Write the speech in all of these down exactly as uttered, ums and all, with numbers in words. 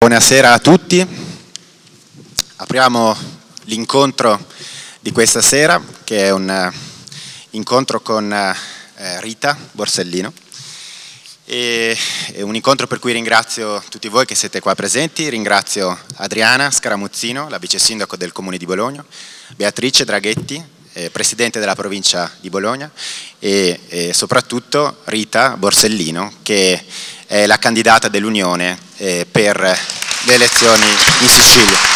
Buonasera a tutti, apriamo l'incontro di questa sera che è un uh, incontro con uh, Rita Borsellino e è un incontro per cui ringrazio tutti voi che siete qua presenti, ringrazio Adriana Scaramuzzino, la vice sindaco del Comune di Bologna, Beatrice Draghetti, eh, presidente della provincia di Bologna e, e soprattutto Rita Borsellino che è la candidata dell'Unione eh, per le elezioni in Sicilia.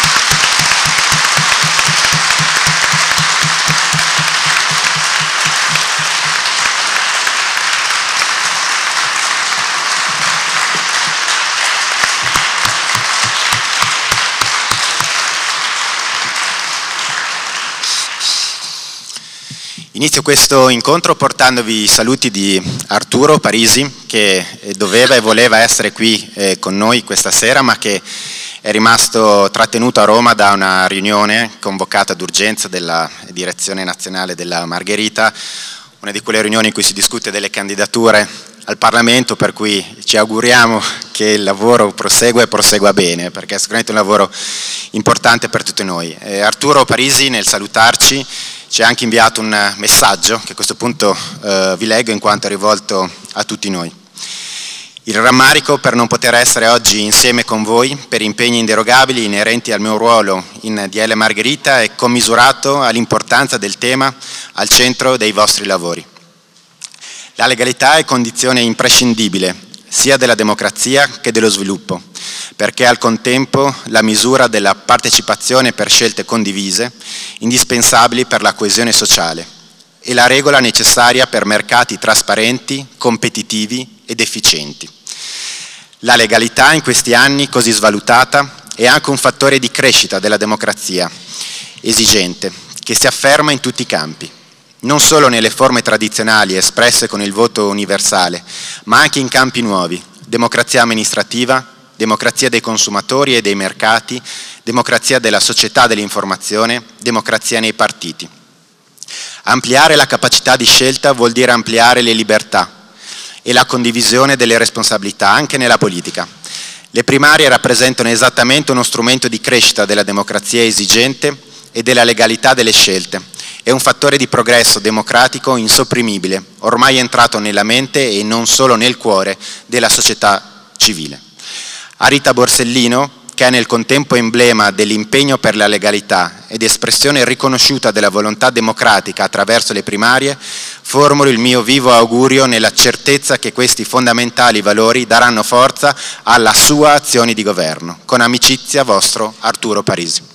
Inizio questo incontro portandovi i saluti di Arturo Parisi che doveva e voleva essere qui eh, con noi questa sera ma che è rimasto trattenuto a Roma da una riunione convocata d'urgenza della Direzione Nazionale della Margherita, una di quelle riunioni in cui si discute delle candidature al Parlamento, per cui ci auguriamo che il lavoro prosegua e prosegua bene perché è sicuramente un lavoro importante per tutti noi. Eh, Arturo Parisi nel salutarci ci ha anche inviato un messaggio che a questo punto eh, vi leggo in quanto è rivolto a tutti noi. Il rammarico per non poter essere oggi insieme con voi per impegni inderogabili inerenti al mio ruolo in D L Margherita è commisurato all'importanza del tema al centro dei vostri lavori. La legalità è condizione imprescindibile sia della democrazia che dello sviluppo, perché al contempo la misura della partecipazione per scelte condivise, indispensabili per la coesione sociale, e la regola necessaria per mercati trasparenti, competitivi ed efficienti. La legalità in questi anni così svalutata è anche un fattore di crescita della democrazia esigente, che si afferma in tutti i campi, non solo nelle forme tradizionali espresse con il voto universale, ma anche in campi nuovi, democrazia amministrativa, democrazia dei consumatori e dei mercati, democrazia della società dell'informazione, democrazia nei partiti. Ampliare la capacità di scelta vuol dire ampliare le libertà e la condivisione delle responsabilità anche nella politica. Le primarie rappresentano esattamente uno strumento di crescita della democrazia esigente e della legalità delle scelte. È un fattore di progresso democratico insopprimibile, ormai entrato nella mente e non solo nel cuore della società civile. A Rita Borsellino, che è nel contempo emblema dell'impegno per la legalità ed espressione riconosciuta della volontà democratica attraverso le primarie, formulo il mio vivo augurio nella certezza che questi fondamentali valori daranno forza alla sua azione di governo. Con amicizia, vostro Arturo Parisi.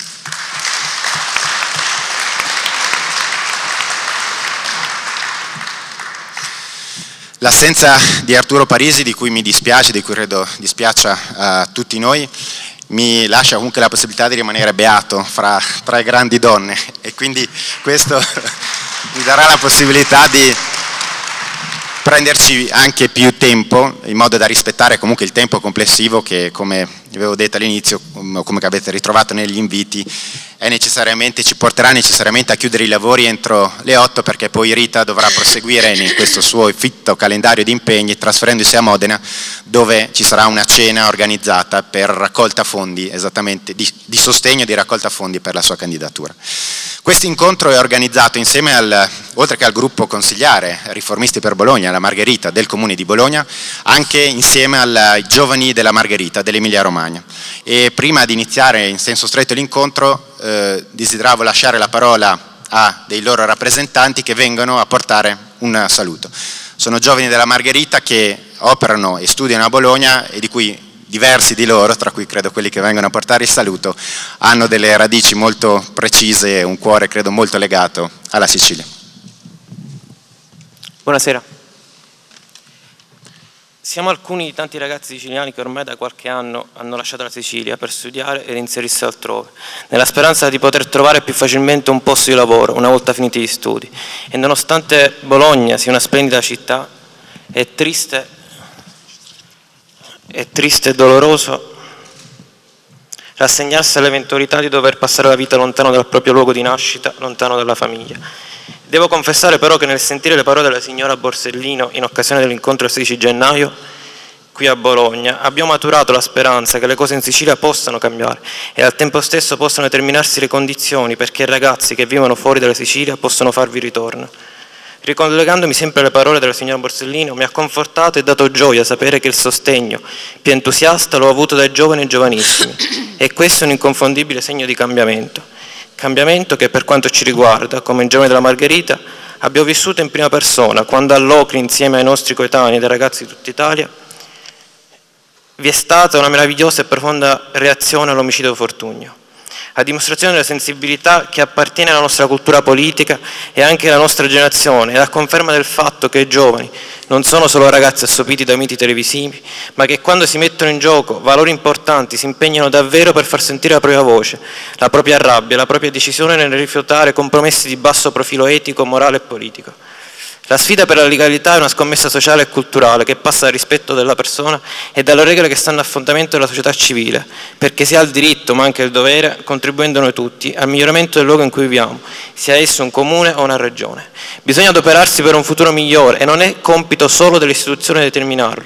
L'assenza di Arturo Parisi, di cui mi dispiace, di cui credo dispiaccia a tutti noi, mi lascia comunque la possibilità di rimanere beato fra tre grandi donne e quindi questo mi darà la possibilità di prenderci anche più tempo in modo da rispettare comunque il tempo complessivo che, come avevo detto all'inizio, come avete ritrovato negli inviti, è necessariamente, ci porterà necessariamente a chiudere i lavori entro le otto perché poi Rita dovrà proseguire in questo suo fitto calendario di impegni trasferendosi a Modena dove ci sarà una cena organizzata per raccolta fondi, esattamente di, di sostegno e di raccolta fondi per la sua candidatura. Questo incontro è organizzato insieme al, oltre che al gruppo consigliare Riformisti per Bologna, la Margherita del Comune di Bologna, anche insieme ai giovani della Margherita dell'Emilia Romagna. E prima di iniziare in senso stretto l'incontro eh, desideravo lasciare la parola a dei loro rappresentanti che vengono a portare un saluto. Sono giovani della Margherita che operano e studiano a Bologna e di cui diversi di loro, tra cui credo quelli che vengono a portare il saluto, hanno delle radici molto precise e un cuore credo molto legato alla Sicilia. Buonasera. Siamo alcuni di tanti ragazzi siciliani che ormai da qualche anno hanno lasciato la Sicilia per studiare ed inserirsi altrove, nella speranza di poter trovare più facilmente un posto di lavoro una volta finiti gli studi. E nonostante Bologna sia una splendida città, è triste, è triste e doloroso rassegnarsi all'eventualità di dover passare la vita lontano dal proprio luogo di nascita, lontano dalla famiglia. Devo confessare però che nel sentire le parole della signora Borsellino in occasione dell'incontro del sedici gennaio qui a Bologna, abbiamo maturato la speranza che le cose in Sicilia possano cambiare e al tempo stesso possano determinarsi le condizioni perché i ragazzi che vivono fuori dalla Sicilia possano farvi ritorno. Ricollegandomi sempre alle parole della signora Borsellino, mi ha confortato e dato gioia sapere che il sostegno più entusiasta l'ho avuto dai giovani e giovanissimi e questo è un inconfondibile segno di cambiamento. Cambiamento che per quanto ci riguarda, come in Giovani della Margherita, abbiamo vissuto in prima persona quando all'Ocri, insieme ai nostri coetanei e ai ragazzi di tutta Italia, vi è stata una meravigliosa e profonda reazione all'omicidio Fortunio, a dimostrazione della sensibilità che appartiene alla nostra cultura politica e anche alla nostra generazione, e a conferma del fatto che i giovani non sono solo ragazzi assopiti da miti televisivi, ma che quando si mettono in gioco valori importanti si impegnano davvero per far sentire la propria voce, la propria rabbia, la propria decisione nel rifiutare compromessi di basso profilo etico, morale e politico. La sfida per la legalità è una scommessa sociale e culturale che passa dal rispetto della persona e dalle regole che stanno a fondamento della società civile, perché si ha il diritto ma anche il dovere, contribuendo noi tutti, al miglioramento del luogo in cui viviamo, sia esso un comune o una regione. Bisogna adoperarsi per un futuro migliore e non è compito solo delle istituzioni determinarlo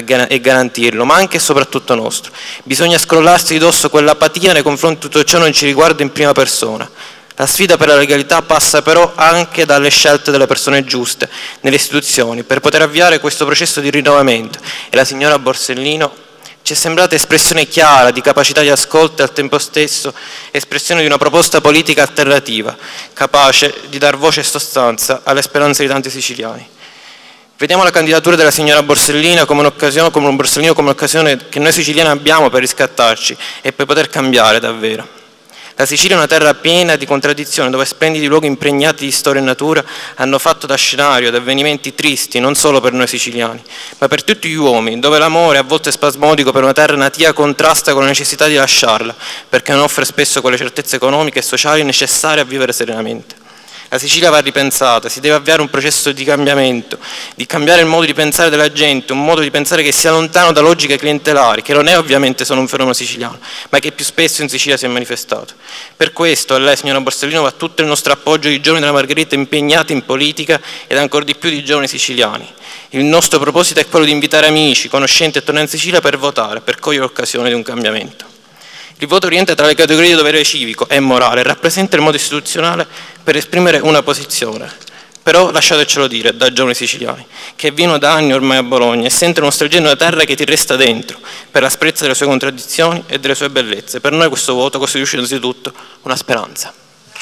e garantirlo, ma anche e soprattutto nostro. Bisogna scrollarsi di dosso quell'apatia nei confronti di tutto ciò che non ci riguarda in prima persona. La sfida per la legalità passa però anche dalle scelte delle persone giuste nelle istituzioni per poter avviare questo processo di rinnovamento e la signora Borsellino ci è sembrata espressione chiara di capacità di ascolto e al tempo stesso espressione di una proposta politica alternativa capace di dar voce e sostanza alle speranze di tanti siciliani. Vediamo la candidatura della signora Borsellino come un'occasione come un Borsellino come un'occasione che noi siciliani abbiamo per riscattarci e per poter cambiare davvero. La Sicilia è una terra piena di contraddizioni, dove splendidi luoghi impregnati di storia e natura hanno fatto da scenario ad avvenimenti tristi, non solo per noi siciliani, ma per tutti gli uomini, dove l'amore, a volte spasmodico per una terra natia, contrasta con la necessità di lasciarla, perché non offre spesso quelle certezze economiche e sociali necessarie a vivere serenamente. La Sicilia va ripensata, si deve avviare un processo di cambiamento, di cambiare il modo di pensare della gente, un modo di pensare che sia lontano da logiche clientelari, che non è ovviamente solo un fenomeno siciliano, ma che più spesso in Sicilia si è manifestato. Per questo a lei, signora Borsellino, va tutto il nostro appoggio di giovani della Margherita impegnati in politica ed ancora di più di giovani siciliani. Il nostro proposito è quello di invitare amici, conoscenti a tornare in Sicilia per votare, per cogliere l'occasione di un cambiamento. Il voto rientra tra le categorie di dovere civico e morale e rappresenta il modo istituzionale per esprimere una posizione. Però lasciatecelo dire, da giovani siciliani, che vivono da anni ormai a Bologna e sentono nostalgia di una terra che ti resta dentro, per l'asprezza delle sue contraddizioni e delle sue bellezze. Per noi questo voto costituisce innanzitutto una speranza.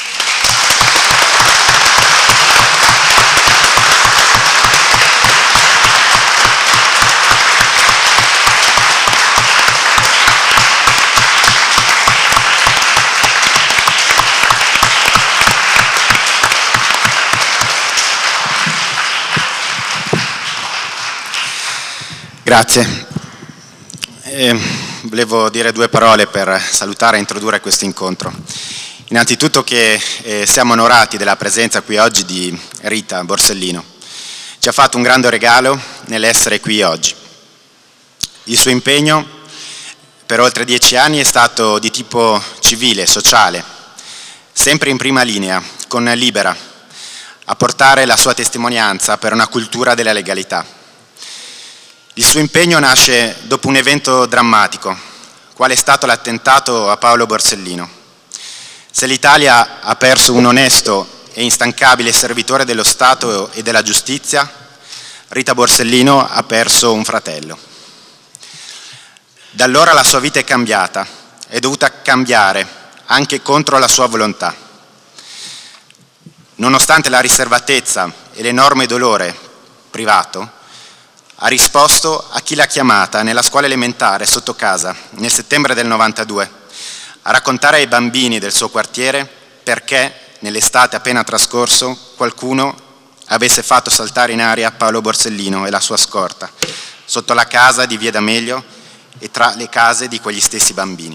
Grazie. Eh, volevo dire due parole per salutare e introdurre questo incontro. Innanzitutto che eh, siamo onorati della presenza qui oggi di Rita Borsellino. Ci ha fatto un grande regalo nell'essere qui oggi. Il suo impegno per oltre dieci anni è stato di tipo civile, sociale, sempre in prima linea, con Libera, a portare la sua testimonianza per una cultura della legalità. Il suo impegno nasce dopo un evento drammatico, quale è stato l'attentato a Paolo Borsellino. Se l'Italia ha perso un onesto e instancabile servitore dello Stato e della giustizia, Rita Borsellino ha perso un fratello. Da allora la sua vita è cambiata, è dovuta cambiare, anche contro la sua volontà. Nonostante la riservatezza e l'enorme dolore privato, ha risposto a chi l'ha chiamata nella scuola elementare sotto casa nel settembre del novantadue a raccontare ai bambini del suo quartiere perché nell'estate appena trascorso qualcuno avesse fatto saltare in aria Paolo Borsellino e la sua scorta sotto la casa di Via D'Amelio e tra le case di quegli stessi bambini.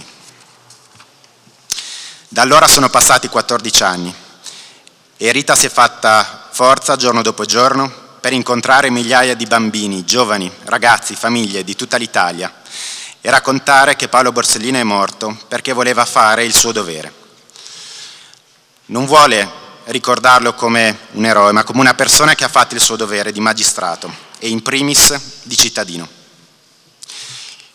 Da allora sono passati quattordici anni e Rita si è fatta forza giorno dopo giorno per incontrare migliaia di bambini, giovani, ragazzi, famiglie di tutta l'Italia e raccontare che Paolo Borsellino è morto perché voleva fare il suo dovere. Non vuole ricordarlo come un eroe, ma come una persona che ha fatto il suo dovere di magistrato e in primis di cittadino.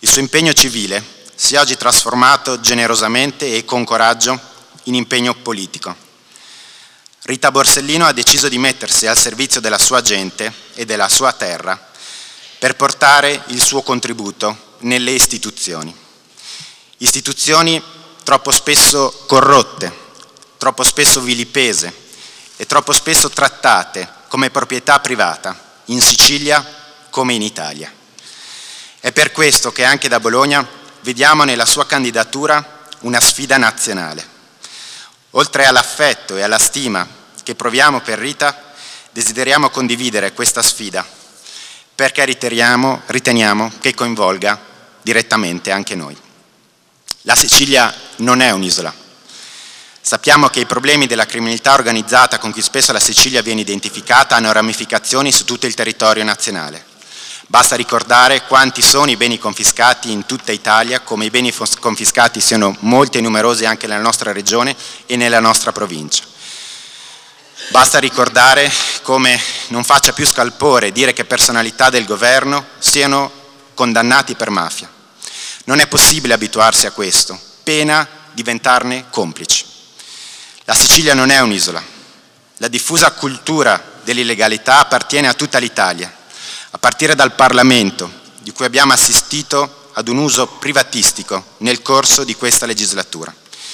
Il suo impegno civile si è oggi trasformato generosamente e con coraggio in impegno politico. Rita Borsellino ha deciso di mettersi al servizio della sua gente e della sua terra per portare il suo contributo nelle istituzioni. Istituzioni troppo spesso corrotte, troppo spesso vilipese e troppo spesso trattate come proprietà privata, in Sicilia come in Italia. È per questo che anche da Bologna vediamo nella sua candidatura una sfida nazionale. Oltre all'affetto e alla stima che proviamo per Rita, desideriamo condividere questa sfida perché riteniamo, riteniamo che coinvolga direttamente anche noi. La Sicilia non è un'isola. Sappiamo che i problemi della criminalità organizzata con cui spesso la Sicilia viene identificata hanno ramificazioni su tutto il territorio nazionale. Basta ricordare quanti sono i beni confiscati in tutta Italia, come i beni confiscati siano molti e numerosi anche nella nostra regione e nella nostra provincia. Basta ricordare come non faccia più scalpore dire che personalità del governo siano condannati per mafia. Non è possibile abituarsi a questo, pena diventarne complici. La Sicilia non è un'isola. La diffusa cultura dell'illegalità appartiene a tutta l'Italia, a partire dal Parlamento, di cui abbiamo assistito ad un uso privatistico nel corso di questa legislatura.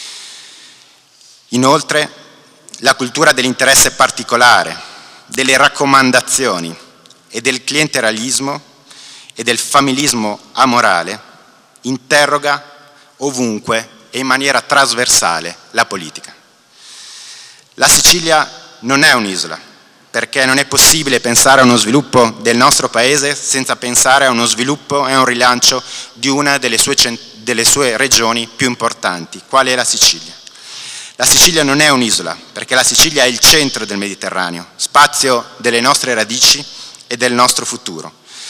Inoltre, la cultura dell'interesse particolare, delle raccomandazioni e del clientelismo e del familismo amorale interroga ovunque e in maniera trasversale la politica. La Sicilia non è un'isola, perché non è possibile pensare a uno sviluppo del nostro Paese senza pensare a uno sviluppo e a un rilancio di una delle sue, delle sue regioni più importanti, quale è la Sicilia. La Sicilia non è un'isola, perché la Sicilia è il centro del Mediterraneo, spazio delle nostre radici e del nostro futuro.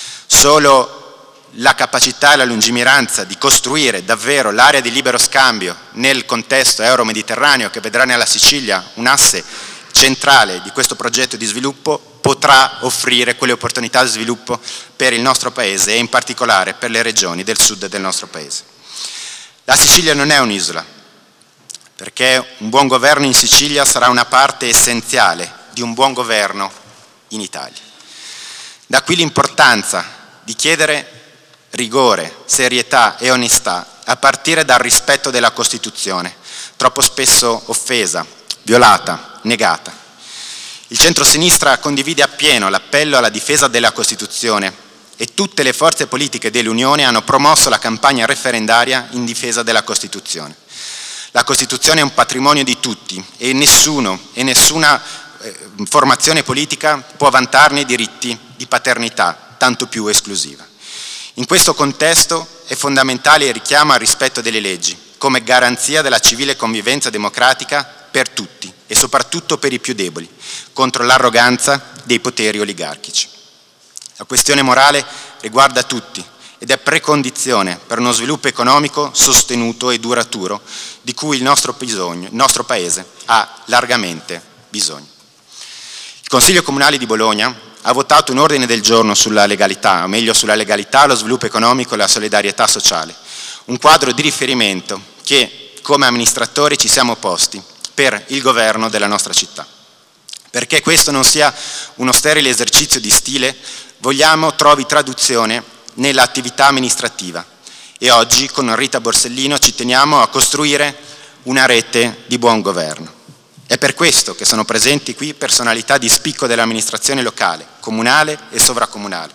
Solo la capacità e la lungimiranza di costruire davvero l'area di libero scambio nel contesto euro-mediterraneo, che vedrà nella Sicilia un asse centrale di questo progetto di sviluppo, potrà offrire quelle opportunità di sviluppo per il nostro Paese e in particolare per le regioni del sud del nostro Paese. La Sicilia non è un'isola, perché un buon governo in Sicilia sarà una parte essenziale di un buon governo in Italia. Da qui l'importanza di chiedere rigore, serietà e onestà a partire dal rispetto della Costituzione, troppo spesso offesa, violata, negata. Il centrosinistra condivide appieno l'appello alla difesa della Costituzione e tutte le forze politiche dell'Unione hanno promosso la campagna referendaria in difesa della Costituzione. La Costituzione è un patrimonio di tutti e nessuno e nessuna eh, formazione politica può vantarne diritti di paternità, tanto più esclusiva. In questo contesto è fondamentale il richiamo al rispetto delle leggi, come garanzia della civile convivenza democratica per tutti e soprattutto per i più deboli, contro l'arroganza dei poteri oligarchici. La questione morale riguarda tutti ed è precondizione per uno sviluppo economico sostenuto e duraturo di cui il nostro, bisogno, il nostro Paese ha largamente bisogno. Il Consiglio Comunale di Bologna ha votato un ordine del giorno sulla legalità, o meglio sulla legalità, lo sviluppo economico e la solidarietà sociale, un quadro di riferimento che come amministratori ci siamo posti per il governo della nostra città. Perché questo non sia uno sterile esercizio di stile, vogliamo trovi traduzione nell'attività amministrativa e oggi con Rita Borsellino ci teniamo a costruire una rete di buon governo. È per questo che sono presenti qui personalità di spicco dell'amministrazione locale, comunale e sovracomunale.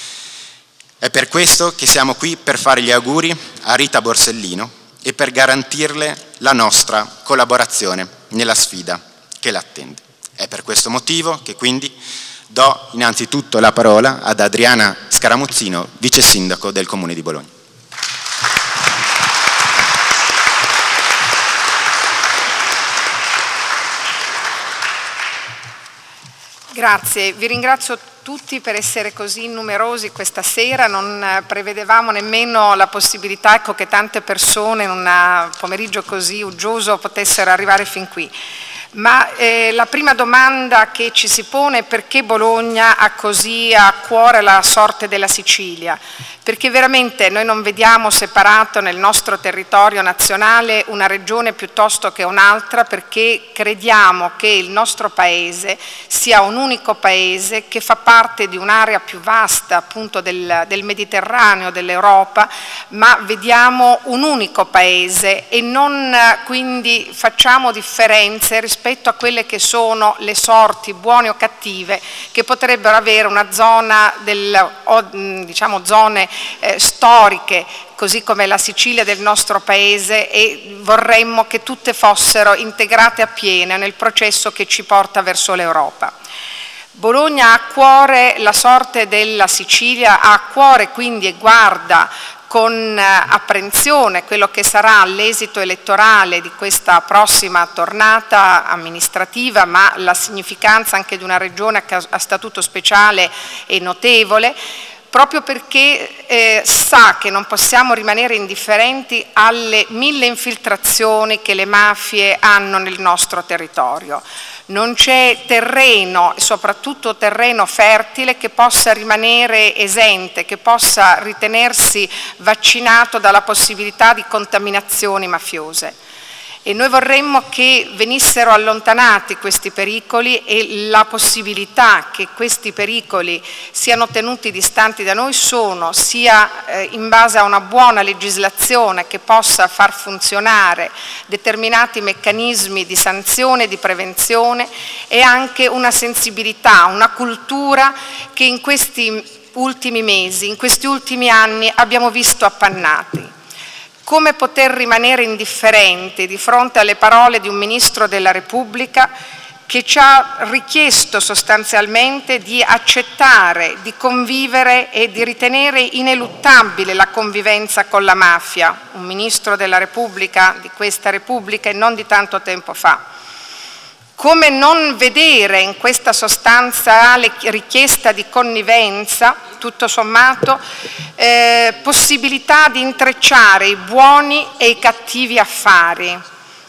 È per questo che siamo qui per fare gli auguri a Rita Borsellino e per garantirle la nostra collaborazione nella sfida che l'attende. È per questo motivo che quindi do innanzitutto la parola ad Adriana Scaramuzzino, vice sindaco del Comune di Bologna. Grazie, vi ringrazio tutti per essere così numerosi questa sera, non prevedevamo nemmeno la possibilità ecco, che tante persone in un pomeriggio così uggioso potessero arrivare fin qui. Ma eh, la prima domanda che ci si pone è perché Bologna ha così a cuore la sorte della Sicilia? Perché veramente noi non vediamo separato nel nostro territorio nazionale una regione piuttosto che un'altra, perché crediamo che il nostro paese sia un unico paese che fa parte di un'area più vasta appunto del, del Mediterraneo, dell'Europa, ma vediamo un unico paese e non quindi facciamo differenze rispetto a quelle che sono le sorti buone o cattive che potrebbero avere una zona del, o, diciamo zone eh, storiche così come la Sicilia del nostro paese, e vorremmo che tutte fossero integrate appieno nel processo che ci porta verso l'Europa. Bologna ha a cuore la sorte della Sicilia, ha a cuore quindi e guarda con apprensione quello che sarà l'esito elettorale di questa prossima tornata amministrativa, ma la significanza anche di una regione a statuto speciale è notevole, proprio perché eh, sa che non possiamo rimanere indifferenti alle mille infiltrazioni che le mafie hanno nel nostro territorio. Non c'è terreno, soprattutto terreno fertile, che possa rimanere esente, che possa ritenersi vaccinato dalla possibilità di contaminazioni mafiose. E noi vorremmo che venissero allontanati questi pericoli, e la possibilità che questi pericoli siano tenuti distanti da noi sono sia eh, in base a una buona legislazione che possa far funzionare determinati meccanismi di sanzione e di prevenzione, e anche una sensibilità, una cultura che in questi ultimi mesi, in questi ultimi anni abbiamo visto appannati. Come poter rimanere indifferenti di fronte alle parole di un Ministro della Repubblica che ci ha richiesto sostanzialmente di accettare, di convivere e di ritenere ineluttabile la convivenza con la mafia, un Ministro della Repubblica, di questa Repubblica e non di tanto tempo fa. Come non vedere in questa sostanziale richiesta di connivenza, tutto sommato, eh, possibilità di intrecciare i buoni e i cattivi affari?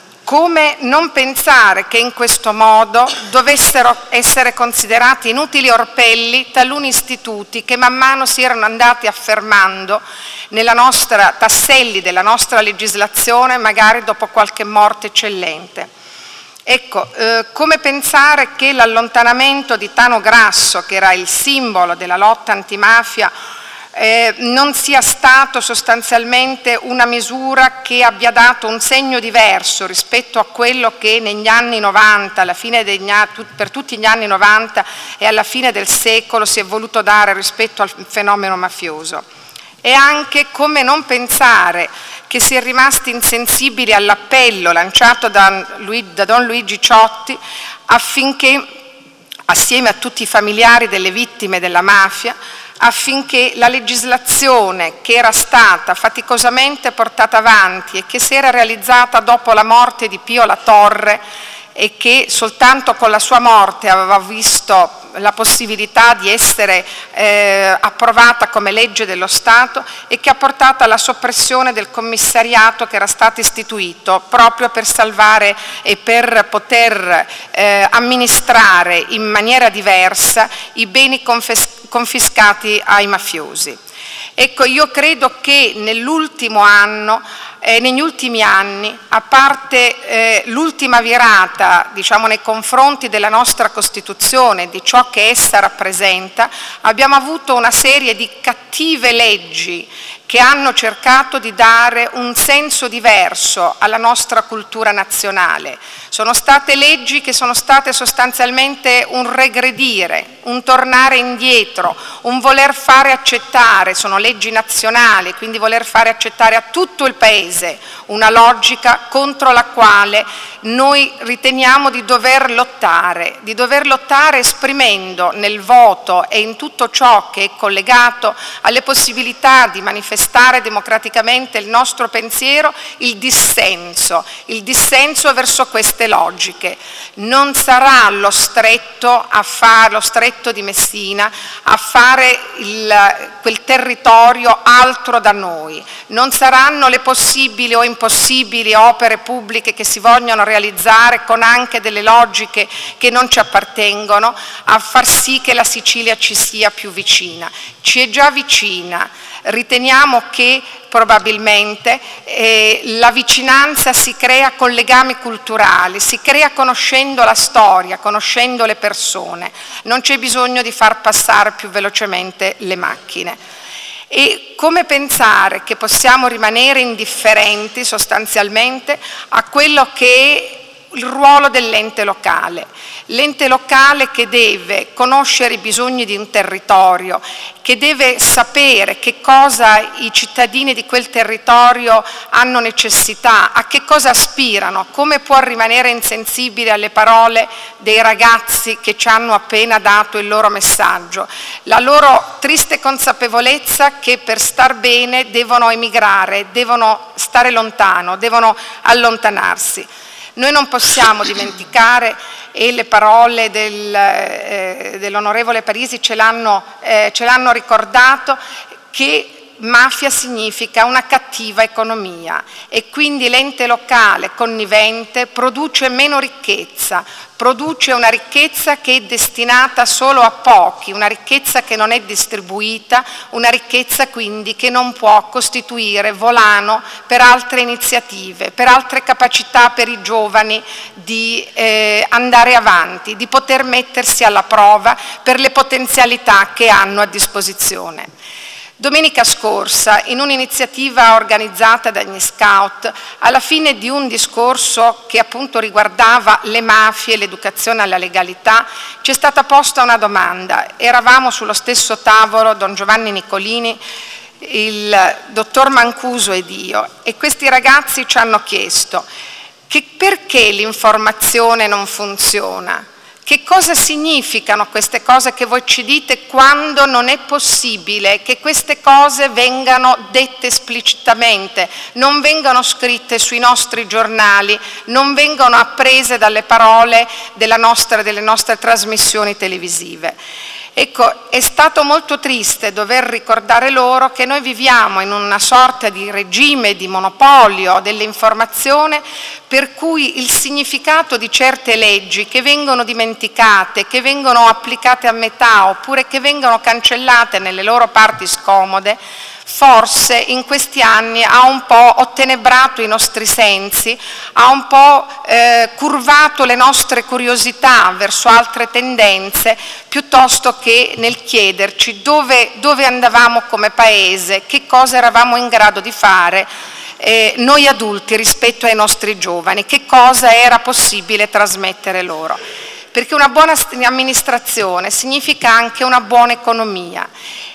Come non pensare che in questo modo dovessero essere considerati inutili orpelli taluni istituti che man mano si erano andati affermando nella nostra, tasselli della nostra legislazione, magari dopo qualche morte eccellente? Ecco, eh, come pensare che l'allontanamento di Tano Grasso, che era il simbolo della lotta antimafia, eh, non sia stato sostanzialmente una misura che abbia dato un segno diverso rispetto a quello che negli anni novanta, alla fine degli, per tutti gli anni novanta e alla fine del secolo si è voluto dare rispetto al fenomeno mafioso. E anche come non pensare che si è rimasti insensibili all'appello lanciato da, Lui, da Don Luigi Ciotti affinché, assieme a tutti i familiari delle vittime della mafia, affinché la legislazione che era stata faticosamente portata avanti e che si era realizzata dopo la morte di Pio La Torre, e che soltanto con la sua morte aveva visto la possibilità di essere eh, approvata come legge dello Stato, e che ha portato alla soppressione del commissariato che era stato istituito proprio per salvare e per poter eh, amministrare in maniera diversa i beni confiscati ai mafiosi. Ecco, io credo che nell'ultimo anno Eh, negli ultimi anni, a parte eh, l'ultima virata, diciamo, nei confronti della nostra Costituzione, di ciò che essa rappresenta, abbiamo avuto una serie di cattive leggi che hanno cercato di dare un senso diverso alla nostra cultura nazionale. Sono state leggi che sono state sostanzialmente un regredire, un tornare indietro, un voler fare accettare, sono leggi nazionali, quindi voler fare accettare a tutto il Paese una logica contro la quale noi riteniamo di dover lottare, di dover lottare esprimendo nel voto e in tutto ciò che è collegato alle possibilità di manifestare democraticamente il nostro pensiero, il dissenso, il dissenso verso queste logiche. Non sarà lo stretto, a fare, lo stretto di Messina a fare il, quel territorio altro da noi, non saranno le possibilità possibili o impossibili opere pubbliche che si vogliono realizzare con anche delle logiche che non ci appartengono, a far sì che la Sicilia ci sia più vicina. Ci è già vicina, riteniamo che probabilmente eh, la vicinanza si crea con legami culturali, si crea conoscendo la storia, conoscendo le persone, non c'è bisogno di far passare più velocemente le macchine. E come pensare che possiamo rimanere indifferenti sostanzialmente a quello che è il ruolo dell'ente locale. L'ente locale che deve conoscere i bisogni di un territorio, che deve sapere che cosa i cittadini di quel territorio hanno necessità, a che cosa aspirano, come può rimanere insensibile alle parole dei ragazzi che ci hanno appena dato il loro messaggio, la loro triste consapevolezza che per star bene devono emigrare, devono stare lontano, devono allontanarsi. Noi non possiamo dimenticare, e le parole del, eh, dell'onorevole Parisi ce l'hanno eh, ce l'hanno ricordato, che mafia significa una cattiva economia e quindi l'ente locale connivente produce meno ricchezza, produce una ricchezza che è destinata solo a pochi, una ricchezza che non è distribuita, una ricchezza quindi che non può costituire volano per altre iniziative, per altre capacità per i giovani di eh, andare avanti, di poter mettersi alla prova per le potenzialità che hanno a disposizione. Domenica scorsa, in un'iniziativa organizzata dagli Scout, alla fine di un discorso che appunto riguardava le mafie e l'educazione alla legalità, ci è stata posta una domanda. Eravamo sullo stesso tavolo Don Giovanni Nicolini, il dottor Mancuso ed io, e questi ragazzi ci hanno chiesto che perché l'informazione non funziona. Che cosa significano queste cose che voi ci dite quando non è possibile che queste cose vengano dette esplicitamente, non vengano scritte sui nostri giornali, non vengono apprese dalle parole della nostra, delle nostre trasmissioni televisive? Ecco, è stato molto triste dover ricordare loro che noi viviamo in una sorta di regime di monopolio dell'informazione per cui il significato di certe leggi che vengono dimenticate, che vengono applicate a metà oppure che vengono cancellate nelle loro parti scomode, forse in questi anni ha un po' ottenebrato i nostri sensi, ha un po' eh, curvato le nostre curiosità verso altre tendenze, piuttosto che nel chiederci dove, dove andavamo come Paese, che cosa eravamo in grado di fare eh, noi adulti rispetto ai nostri giovani, che cosa era possibile trasmettere loro. Perché una buona amministrazione significa anche una buona economia.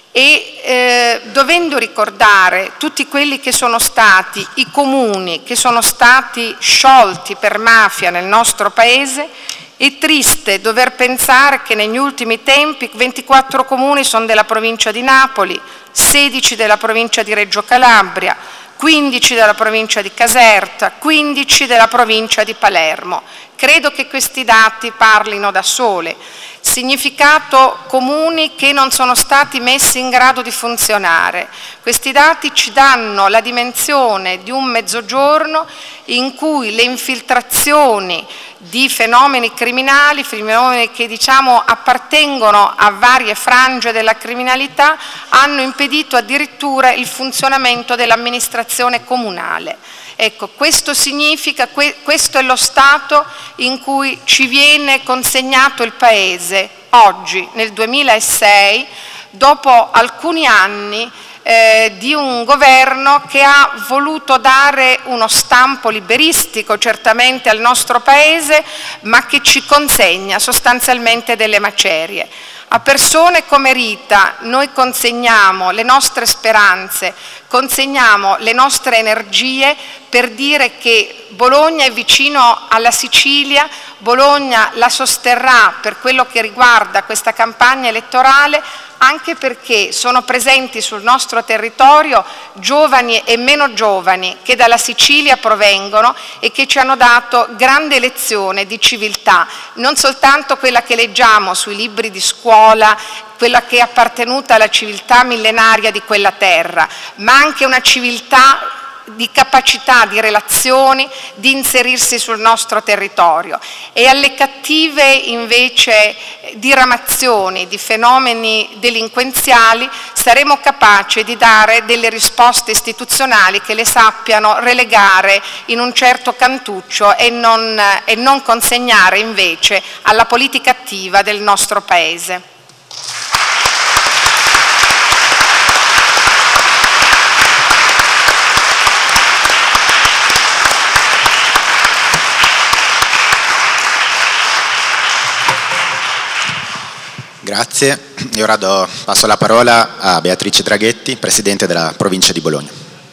E eh, dovendo ricordare tutti quelli che sono stati i comuni che sono stati sciolti per mafia nel nostro Paese, è triste dover pensare che negli ultimi tempi ventiquattro comuni sono della provincia di Napoli, sedici della provincia di Reggio Calabria, quindici della provincia di Caserta, quindici della provincia di Palermo. Credo che questi dati parlino da sole. Significato comuni che non sono stati messi in grado di funzionare. Questi dati ci danno la dimensione di un mezzogiorno in cui le infiltrazioni di fenomeni criminali, fenomeni che diciamo appartengono a varie frange della criminalità, hanno impedito addirittura il funzionamento dell'amministrazione comunale. Ecco, questo significa, questo è lo stato in cui ci viene consegnato il Paese oggi, nel duemilasei, dopo alcuni anni eh, di un governo che ha voluto dare uno stampo liberistico certamente al nostro Paese, ma che ci consegna sostanzialmente delle macerie. A persone come Rita noi consegniamo le nostre speranze, consegniamo le nostre energie per dire che Bologna è vicino alla Sicilia, Bologna la sosterrà per quello che riguarda questa campagna elettorale, anche perché sono presenti sul nostro territorio giovani e meno giovani che dalla Sicilia provengono e che ci hanno dato grande lezione di civiltà, non soltanto quella che leggiamo sui libri di scuola, quella che è appartenuta alla civiltà millenaria di quella terra, ma anche una civiltà di capacità di relazioni, di inserirsi sul nostro territorio, e alle cattive invece diramazioni di fenomeni delinquenziali saremo capaci di dare delle risposte istituzionali che le sappiano relegare in un certo cantuccio e non, e non consegnare invece alla politica attiva del nostro Paese. Grazie. E ora do, passo la parola a Beatrice Draghetti, Presidente della Provincia di Bologna.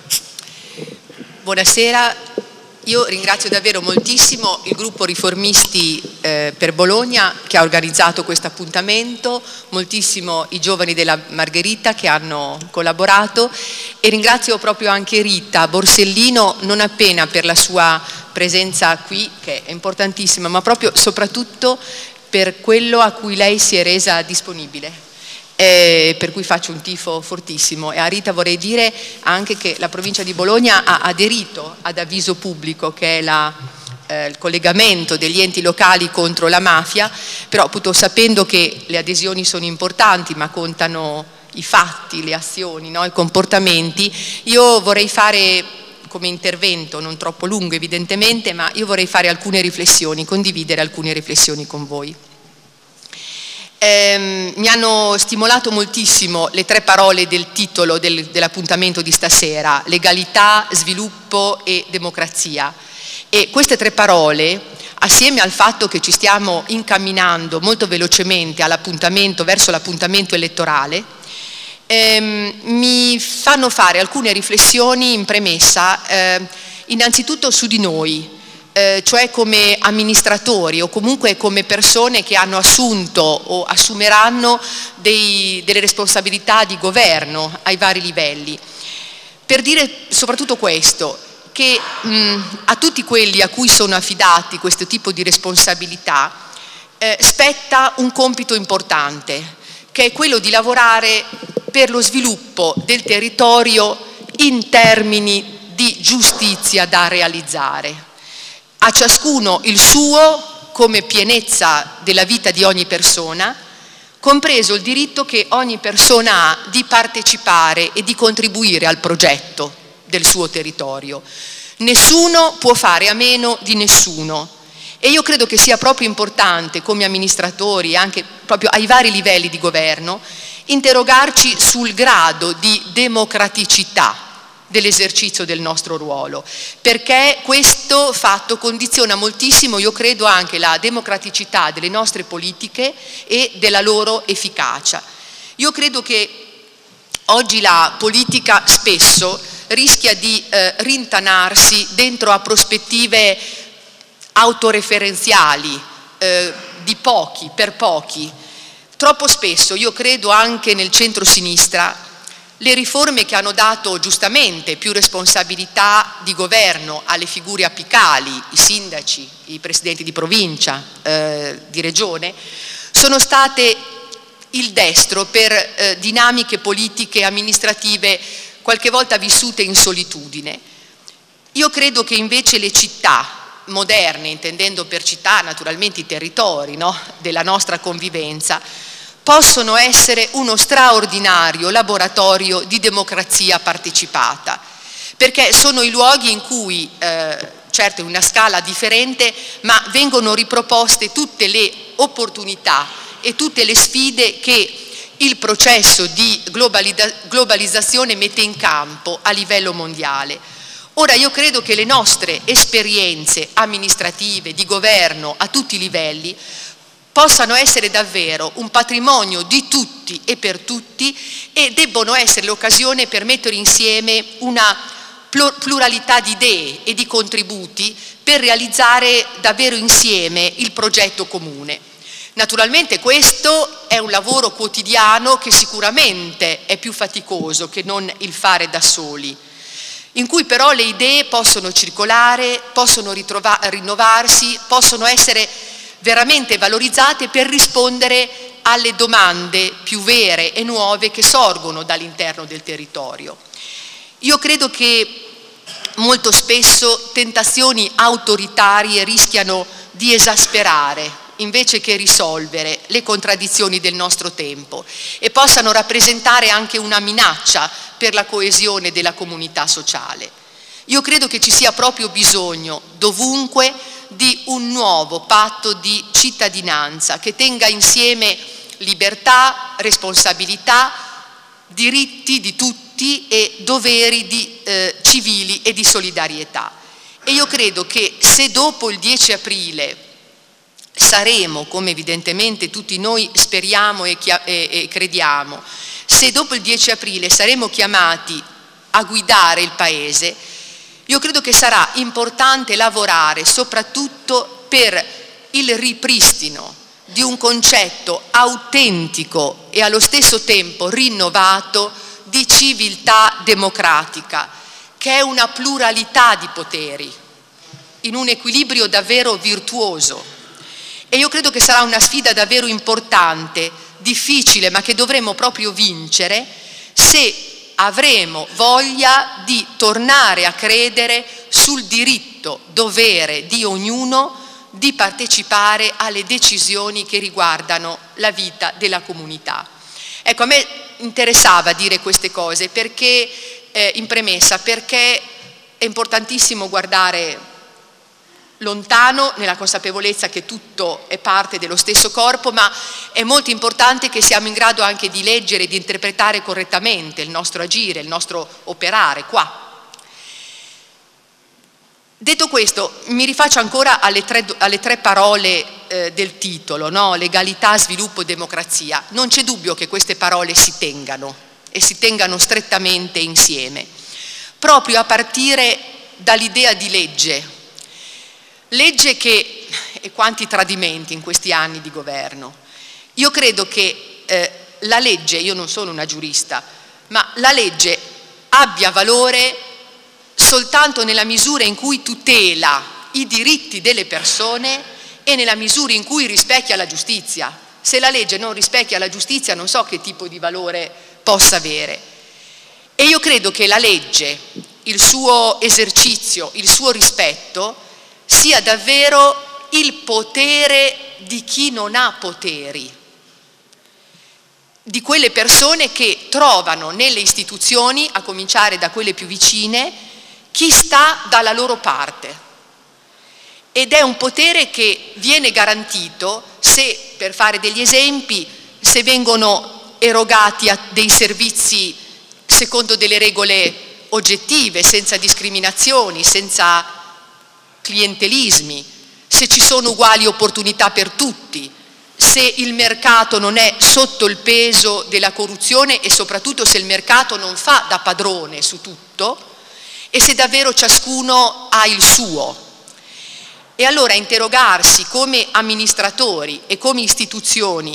Buonasera, io ringrazio davvero moltissimo il gruppo Riformisti eh, per Bologna che ha organizzato questo appuntamento, moltissimo i giovani della Margherita che hanno collaborato, e ringrazio proprio anche Rita Borsellino non appena per la sua presenza qui, che è importantissima, ma proprio soprattutto per quello a cui lei si è resa disponibile, eh, per cui faccio un tifo fortissimo. E a Rita vorrei dire anche che la provincia di Bologna ha aderito ad Avviso Pubblico, che è la, eh, il collegamento degli enti locali contro la mafia, però appunto sapendo che le adesioni sono importanti ma contano i fatti, le azioni, no? I comportamenti, io vorrei fare come intervento, non troppo lungo evidentemente, ma io vorrei fare alcune riflessioni, condividere alcune riflessioni con voi. Eh, mi hanno stimolato moltissimo le tre parole del titolo del, dell'appuntamento di stasera: legalità, sviluppo e democrazia. E queste tre parole, assieme al fatto che ci stiamo incamminando molto velocemente all'appuntamento, verso l'appuntamento elettorale, Eh, mi fanno fare alcune riflessioni in premessa, eh, innanzitutto su di noi, eh, cioè come amministratori o comunque come persone che hanno assunto o assumeranno dei, delle responsabilità di governo ai vari livelli. Per dire soprattutto questo, che mh, a tutti quelli a cui sono affidati questo tipo di responsabilità eh, spetta un compito importante, che è quello di lavorare per lo sviluppo del territorio in termini di giustizia da realizzare. A ciascuno il suo, come pienezza della vita di ogni persona, compreso il diritto che ogni persona ha di partecipare e di contribuire al progetto del suo territorio. Nessuno può fare a meno di nessuno. E io credo che sia proprio importante, come amministratori, anche proprio ai vari livelli di governo, interrogarci sul grado di democraticità dell'esercizio del nostro ruolo, perché questo fatto condiziona moltissimo, io credo, anche la democraticità delle nostre politiche e della loro efficacia. Io credo che oggi la politica spesso rischia di eh, rintanarsi dentro a prospettive autoreferenziali, eh, di pochi, per pochi. Troppo spesso, io credo anche nel centro-sinistra, le riforme che hanno dato giustamente più responsabilità di governo alle figure apicali, i sindaci, i presidenti di provincia, eh, di regione, sono state il destro per eh, dinamiche politiche e amministrative qualche volta vissute in solitudine. Io credo che invece le città moderne, intendendo per città naturalmente i territori, no, della nostra convivenza, possono essere uno straordinario laboratorio di democrazia partecipata, perché sono i luoghi in cui, eh, certo in una scala differente, ma vengono riproposte tutte le opportunità e tutte le sfide che il processo di globalizzazione mette in campo a livello mondiale. Ora io credo che le nostre esperienze amministrative, di governo a tutti i livelli, possano essere davvero un patrimonio di tutti e per tutti e debbono essere l'occasione per mettere insieme una pluralità di idee e di contributi per realizzare davvero insieme il progetto comune. Naturalmente questo è un lavoro quotidiano che sicuramente è più faticoso che non il fare da soli, in cui però le idee possono circolare, possono rinnovarsi, possono essere veramente valorizzate per rispondere alle domande più vere e nuove che sorgono dall'interno del territorio. Io credo che molto spesso tentazioni autoritarie rischiano di esasperare invece che risolvere le contraddizioni del nostro tempo e possano rappresentare anche una minaccia per la coesione della comunità sociale. Io credo che ci sia proprio bisogno dovunque di un nuovo patto di cittadinanza che tenga insieme libertà, responsabilità, diritti di tutti e doveri di, eh, civili e di solidarietà. E io credo che se dopo il dieci aprile saremo, come evidentemente tutti noi speriamo e, e, e crediamo, se dopo il dieci aprile saremo chiamati a guidare il Paese, io credo che sarà importante lavorare soprattutto per il ripristino di un concetto autentico e allo stesso tempo rinnovato di civiltà democratica, che è una pluralità di poteri, in un equilibrio davvero virtuoso. E io credo che sarà una sfida davvero importante, difficile, ma che dovremo proprio vincere se avremo voglia di tornare a credere sul diritto, dovere di ognuno di partecipare alle decisioni che riguardano la vita della comunità. Ecco, a me interessava dire queste cose perché, eh, in premessa, perché è importantissimo guardare lontano nella consapevolezza che tutto è parte dello stesso corpo, ma è molto importante che siamo in grado anche di leggere e di interpretare correttamente il nostro agire, il nostro operare qua. Detto questo, mi rifaccio ancora alle tre, alle tre parole eh, del titolo, no? Legalità, sviluppo, democrazia. Non c'è dubbio che queste parole si tengano e si tengano strettamente insieme, proprio a partire dall'idea di legge. Legge che, e quanti tradimenti in questi anni di governo. Io credo che eh, la legge, io non sono una giurista, ma la legge abbia valore soltanto nella misura in cui tutela i diritti delle persone e nella misura in cui rispecchia la giustizia. Se la legge non rispecchia la giustizia, non so che tipo di valore possa avere. E io credo che la legge, il suo esercizio, il suo rispetto, sia davvero il potere di chi non ha poteri, di quelle persone che trovano nelle istituzioni, a cominciare da quelle più vicine, chi sta dalla loro parte. Ed è un potere che viene garantito se, per fare degli esempi, se vengono erogati a dei servizi secondo delle regole oggettive, senza discriminazioni, senza clientelismi, se ci sono uguali opportunità per tutti, se il mercato non è sotto il peso della corruzione e soprattutto se il mercato non fa da padrone su tutto e se davvero ciascuno ha il suo. E allora interrogarsi come amministratori e come istituzioni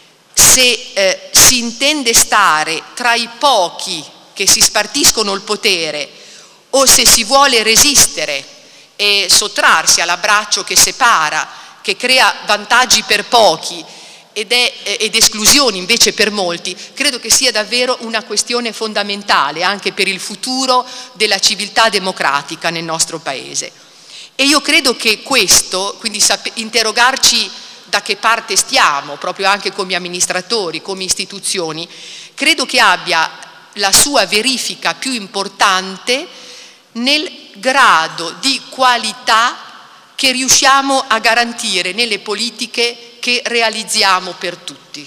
se eh, si intende stare tra i pochi che si spartiscono il potere o se si vuole resistere e sottrarsi all'abbraccio che separa, che crea vantaggi per pochi ed, è, ed esclusioni invece per molti, credo che sia davvero una questione fondamentale anche per il futuro della civiltà democratica nel nostro Paese. E io credo che questo, quindi interrogarci da che parte stiamo, proprio anche come amministratori, come istituzioni, credo che abbia la sua verifica più importante nel grado di qualità che riusciamo a garantire nelle politiche che realizziamo per tutti.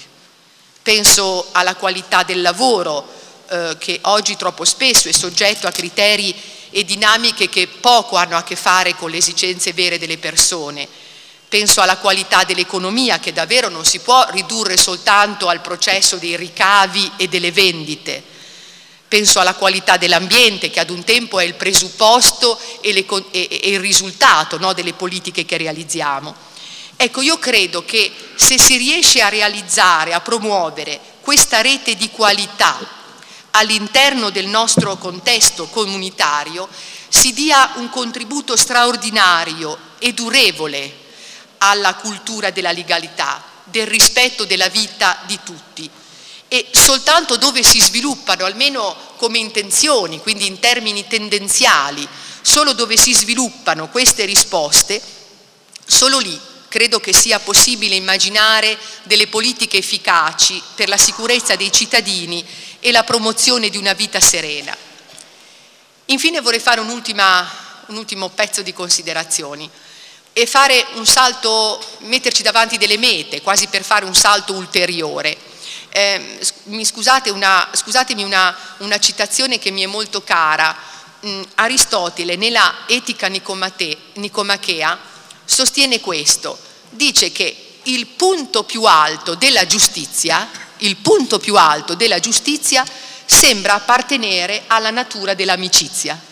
Penso alla qualità del lavoro, eh, che oggi troppo spesso è soggetto a criteri e dinamiche che poco hanno a che fare con le esigenze vere delle persone. Penso alla qualità dell'economia, che davvero non si può ridurre soltanto al processo dei ricavi e delle vendite. Penso alla qualità dell'ambiente, che ad un tempo è il presupposto e, le, e, e il risultato, no, delle politiche che realizziamo. Ecco, io credo che se si riesce a realizzare, a promuovere questa rete di qualità all'interno del nostro contesto comunitario, si dia un contributo straordinario e durevole alla cultura della legalità, del rispetto della vita di tutti. E soltanto dove si sviluppano, almeno come intenzioni, quindi in termini tendenziali, Solo dove si sviluppano queste risposte, solo lì credo che sia possibile immaginare delle politiche efficaci per la sicurezza dei cittadini e la promozione di una vita serena. Infine vorrei fare un, ultima, un ultimo pezzo di considerazioni e fare un salto, metterci davanti delle mete, quasi per fare un salto ulteriore. Eh, mi scusate una, scusatemi una, una citazione che mi è molto cara. Mm, Aristotele nella Etica Nicomate, Nicomachea sostiene questo, dice che il punto più alto della giustizia, il punto più alto della giustizia sembra appartenere alla natura dell'amicizia.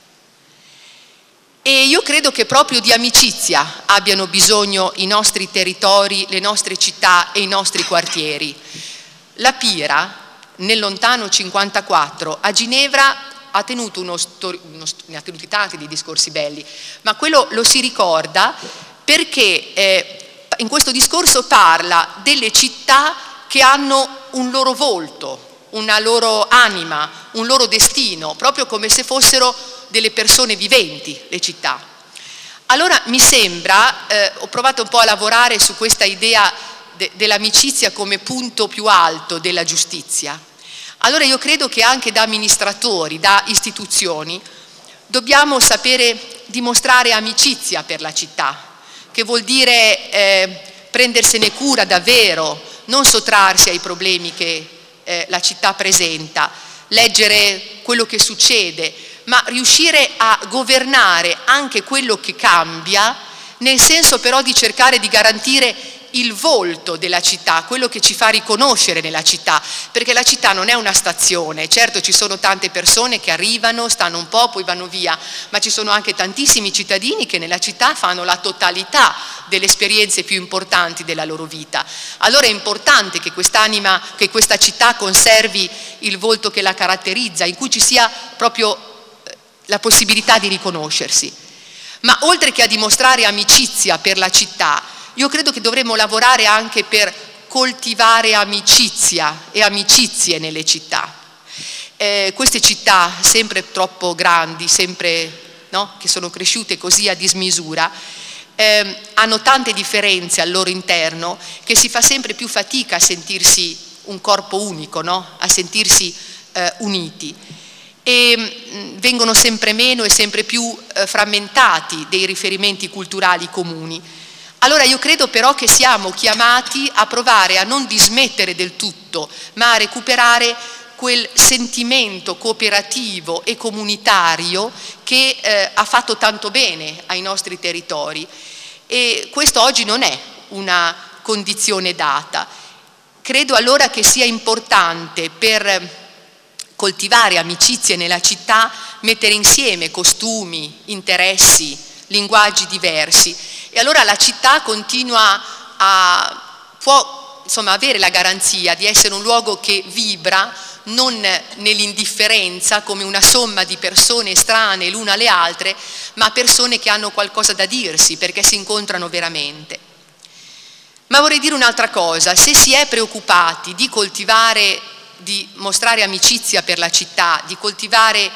E io credo che proprio di amicizia abbiano bisogno i nostri territori, le nostre città e i nostri quartieri. La Pira, nel lontano cinquantaquattro, a Ginevra ha tenuto uno, uno ne ha tenuti tanti di discorsi belli, ma quello lo si ricorda perché eh, in questo discorso parla delle città che hanno un loro volto, una loro anima, un loro destino, proprio come se fossero delle persone viventi, le città. Allora mi sembra, eh, ho provato un po' a lavorare su questa idea de- dell'amicizia come punto più alto della giustizia. Allora io credo che anche da amministratori, da istituzioni, dobbiamo sapere dimostrare amicizia per la città, che vuol dire eh, prendersene cura davvero, non sottrarsi ai problemi che eh, la città presenta, leggere quello che succede, ma riuscire a governare anche quello che cambia, nel senso però di cercare di garantire il volto della città, quello che ci fa riconoscere nella città, perché la città non è una stazione. Certo, ci sono tante persone che arrivano, stanno un po', poi vanno via, ma ci sono anche tantissimi cittadini che nella città fanno la totalità delle esperienze più importanti della loro vita. Allora è importante che quest'anima, che questa città conservi il volto che la caratterizza, in cui ci sia proprio la possibilità di riconoscersi. Ma oltre che a dimostrare amicizia per la città, io credo che dovremmo lavorare anche per coltivare amicizia e amicizie nelle città. Eh, queste città, sempre troppo grandi, sempre, no, che sono cresciute così a dismisura, eh, hanno tante differenze al loro interno che si fa sempre più fatica a sentirsi un corpo unico, no? A sentirsi eh, uniti. E mh, vengono sempre meno e sempre più eh, frammentati dei riferimenti culturali comuni. Allora io credo però che siamo chiamati a provare a non dismettere del tutto, ma a recuperare quel sentimento cooperativo e comunitario che eh, ha fatto tanto bene ai nostri territori. E questo oggi non è una condizione data. Credo allora che sia importante per coltivare amicizie nella città, mettere insieme costumi, interessi, linguaggi diversi. E allora la città continua a, può insomma avere la garanzia di essere un luogo che vibra non nell'indifferenza come una somma di persone estranee l'una alle altre, ma persone che hanno qualcosa da dirsi perché si incontrano veramente. Ma vorrei dire un'altra cosa: se si è preoccupati di coltivare, di mostrare amicizia per la città, di coltivare,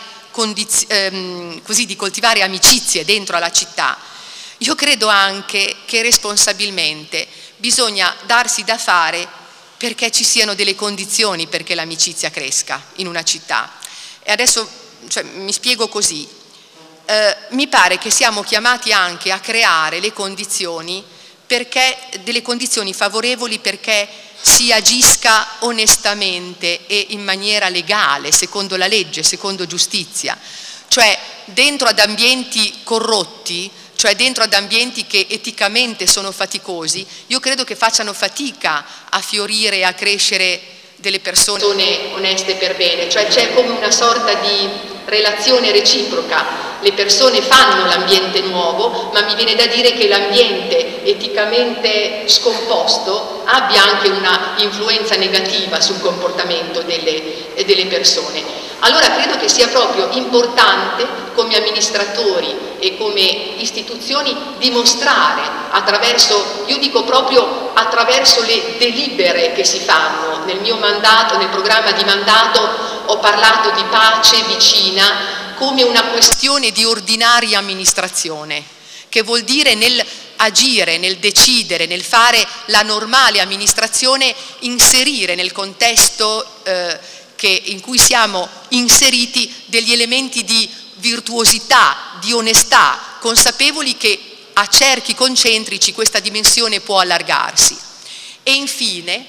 ehm, così, di coltivare amicizie dentro alla città, io credo anche che responsabilmente bisogna darsi da fare perché ci siano delle condizioni perché l'amicizia cresca in una città. E adesso cioè, mi spiego così. Eh, mi pare che siamo chiamati anche a creare le condizioni, perché, delle condizioni favorevoli perché si agisca onestamente e in maniera legale, secondo la legge, secondo giustizia. Cioè dentro ad ambienti corrotti, cioè dentro ad ambienti che eticamente sono faticosi, io credo che facciano fatica a fiorire e a crescere delle persone oneste per bene, cioè c'è come una sorta di relazione reciproca. Le persone fanno l'ambiente nuovo, ma mi viene da dire che l'ambiente eticamente scomposto abbia anche una influenza negativa sul comportamento delle, delle persone. Allora credo che sia proprio importante come amministratori e come istituzioni dimostrare attraverso, io dico proprio attraverso le delibere che si fanno. Nel mio mandato, nel programma di mandato ho parlato di pace vicina come una questione di ordinaria amministrazione, che vuol dire nel agire, nel decidere, nel fare la normale amministrazione, inserire nel contesto eh, che, in cui siamo inseriti degli elementi di virtuosità, di onestà, consapevoli che a cerchi concentrici questa dimensione può allargarsi. E infine,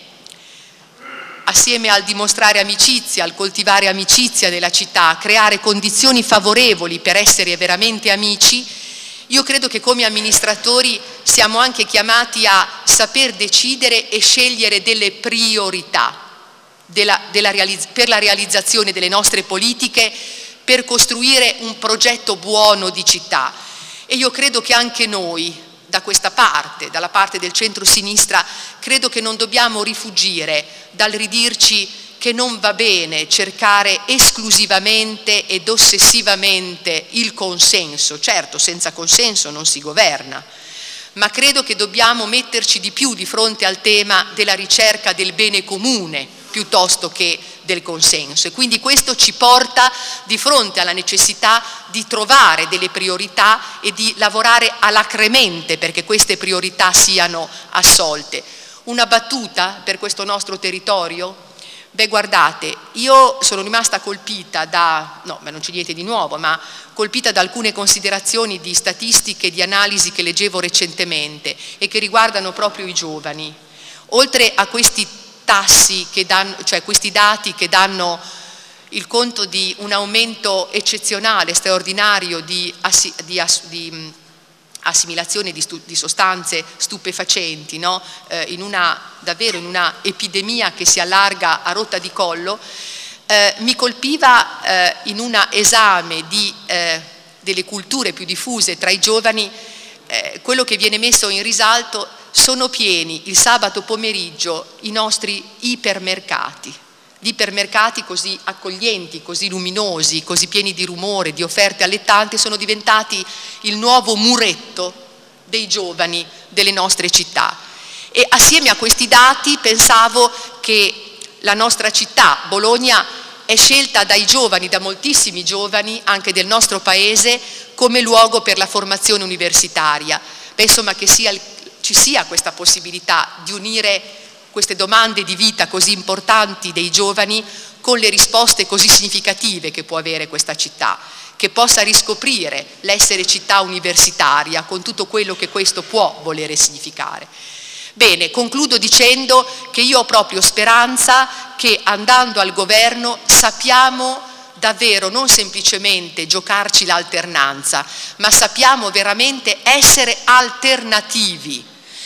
assieme al dimostrare amicizia, al coltivare amicizia nella città, a creare condizioni favorevoli per essere veramente amici, io credo che come amministratori siamo anche chiamati a saper decidere e scegliere delle priorità della, della realizz- per la realizzazione delle nostre politiche, per costruire un progetto buono di città. E io credo che anche noi, da questa parte, dalla parte del centro-sinistra, credo che non dobbiamo rifugire dal ridirci che non va bene cercare esclusivamente ed ossessivamente il consenso. Certo, senza consenso non si governa, ma credo che dobbiamo metterci di più di fronte al tema della ricerca del bene comune piuttosto che del consenso, e quindi questo ci porta di fronte alla necessità di trovare delle priorità e di lavorare alacremente perché queste priorità siano assolte. Una battuta per questo nostro territorio? Beh, guardate, io sono rimasta colpita da, no, ma non c'è niente di nuovo, ma colpita da alcune considerazioni di statistiche e di analisi che leggevo recentemente e che riguardano proprio i giovani. Oltre a questi tassi che danno, cioè questi dati che danno il conto di un aumento eccezionale, straordinario di, assi, di, ass, di assimilazione di, stu, di sostanze stupefacenti, no? eh, in una, davvero in una epidemia che si allarga a rotta di collo, eh, mi colpiva eh, in un esame di, eh, delle culture più diffuse tra i giovani, eh, quello che viene messo in risalto: sono pieni il sabato pomeriggio i nostri ipermercati. Gli ipermercati così accoglienti, così luminosi, così pieni di rumore, di offerte allettanti, sono diventati il nuovo muretto dei giovani delle nostre città. E assieme a questi dati pensavo che la nostra città, Bologna, è scelta dai giovani, da moltissimi giovani, anche del nostro paese, come luogo per la formazione universitaria. Beh, insomma, che sia, ci sia questa possibilità di unire queste domande di vita così importanti dei giovani con le risposte così significative che può avere questa città, che possa riscoprire l'essere città universitaria con tutto quello che questo può volere significare. Bene, concludo dicendo che io ho proprio speranza che andando al governo sappiamo davvero non semplicemente giocarci l'alternanza, ma sappiamo veramente essere alternativi,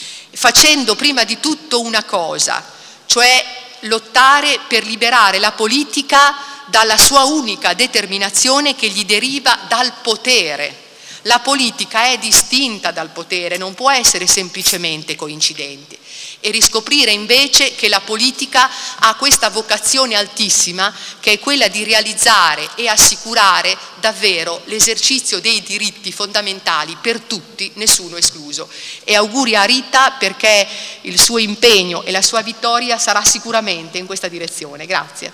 facendo prima di tutto una cosa, cioè lottare per liberare la politica dalla sua unica determinazione che gli deriva dal potere. La politica è distinta dal potere, non può essere semplicemente coincidente, e riscoprire invece che la politica ha questa vocazione altissima che è quella di realizzare e assicurare davvero l'esercizio dei diritti fondamentali per tutti, nessuno escluso. E auguri a Rita, perché il suo impegno e la sua vittoria sarà sicuramente in questa direzione. Grazie.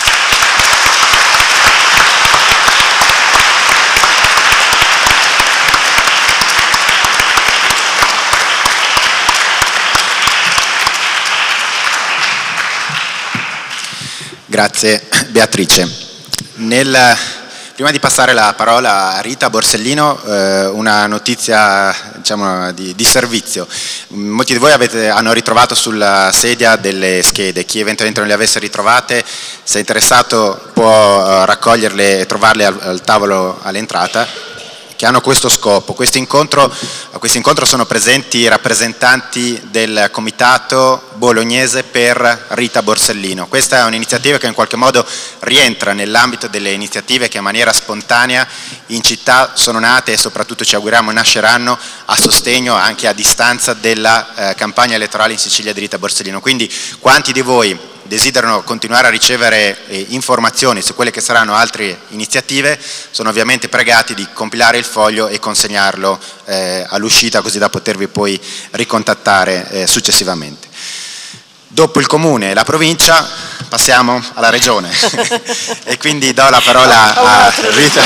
Grazie Beatrice. Nel, prima di passare la parola a Rita Borsellino, eh, una notizia, diciamo, di, di servizio. Molti di voi avete, hanno ritrovato sulla sedia delle schede. Chi eventualmente non le avesse ritrovate, se è interessato può uh, raccoglierle e trovarle al, al tavolo all'entrata, che hanno questo scopo. Questo incontro, a questo incontro sono presenti rappresentanti del comitato bolognese per Rita Borsellino. Questa è un'iniziativa che in qualche modo rientra nell'ambito delle iniziative che in maniera spontanea in città sono nate e soprattutto ci auguriamo nasceranno a sostegno anche a distanza della eh, campagna elettorale in Sicilia di Rita Borsellino. Quindi quanti di voi desiderano continuare a ricevere eh, informazioni su quelle che saranno altre iniziative, sono ovviamente pregati di compilare il foglio e consegnarlo eh, all'uscita, così da potervi poi ricontattare eh, successivamente. Dopo il Comune e la Provincia passiamo alla regione e quindi do la parola a Rita.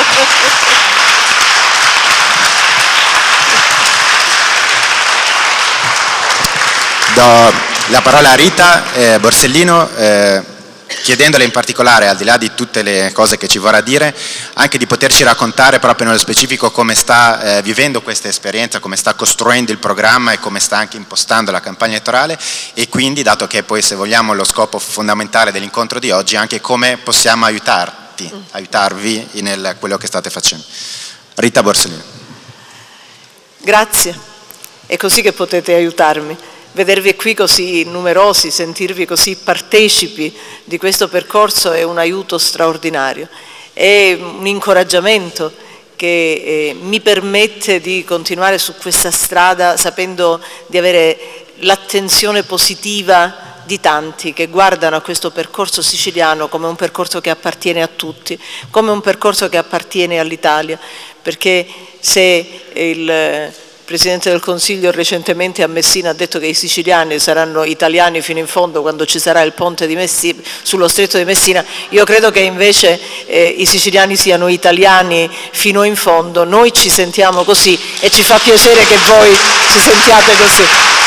Do la parola a Rita eh, Borsellino, eh, chiedendole in particolare, al di là di tutte le cose che ci vorrà dire, anche di poterci raccontare proprio nello specifico come sta eh, vivendo questa esperienza, come sta costruendo il programma e come sta anche impostando la campagna elettorale, e quindi, dato che poi, se vogliamo, lo scopo fondamentale dell'incontro di oggi, anche come possiamo aiutarti, aiutarvi in quello che state facendo. Rita Borsellino. Grazie, è così che potete aiutarmi. Vedervi qui così numerosi, sentirvi così partecipi di questo percorso è un aiuto straordinario, è un incoraggiamento che eh, mi permette di continuare su questa strada sapendo di avere l'attenzione positiva di tanti che guardano a questo percorso siciliano come un percorso che appartiene a tutti, come un percorso che appartiene all'Italia, perché se il Presidente del Consiglio recentemente a Messina ha detto che i siciliani saranno italiani fino in fondo quando ci sarà il ponte di Messina, sullo stretto di Messina. Io credo che invece eh, i siciliani siano italiani fino in fondo. Noi ci sentiamo così e ci fa piacere che voi ci sentiate così.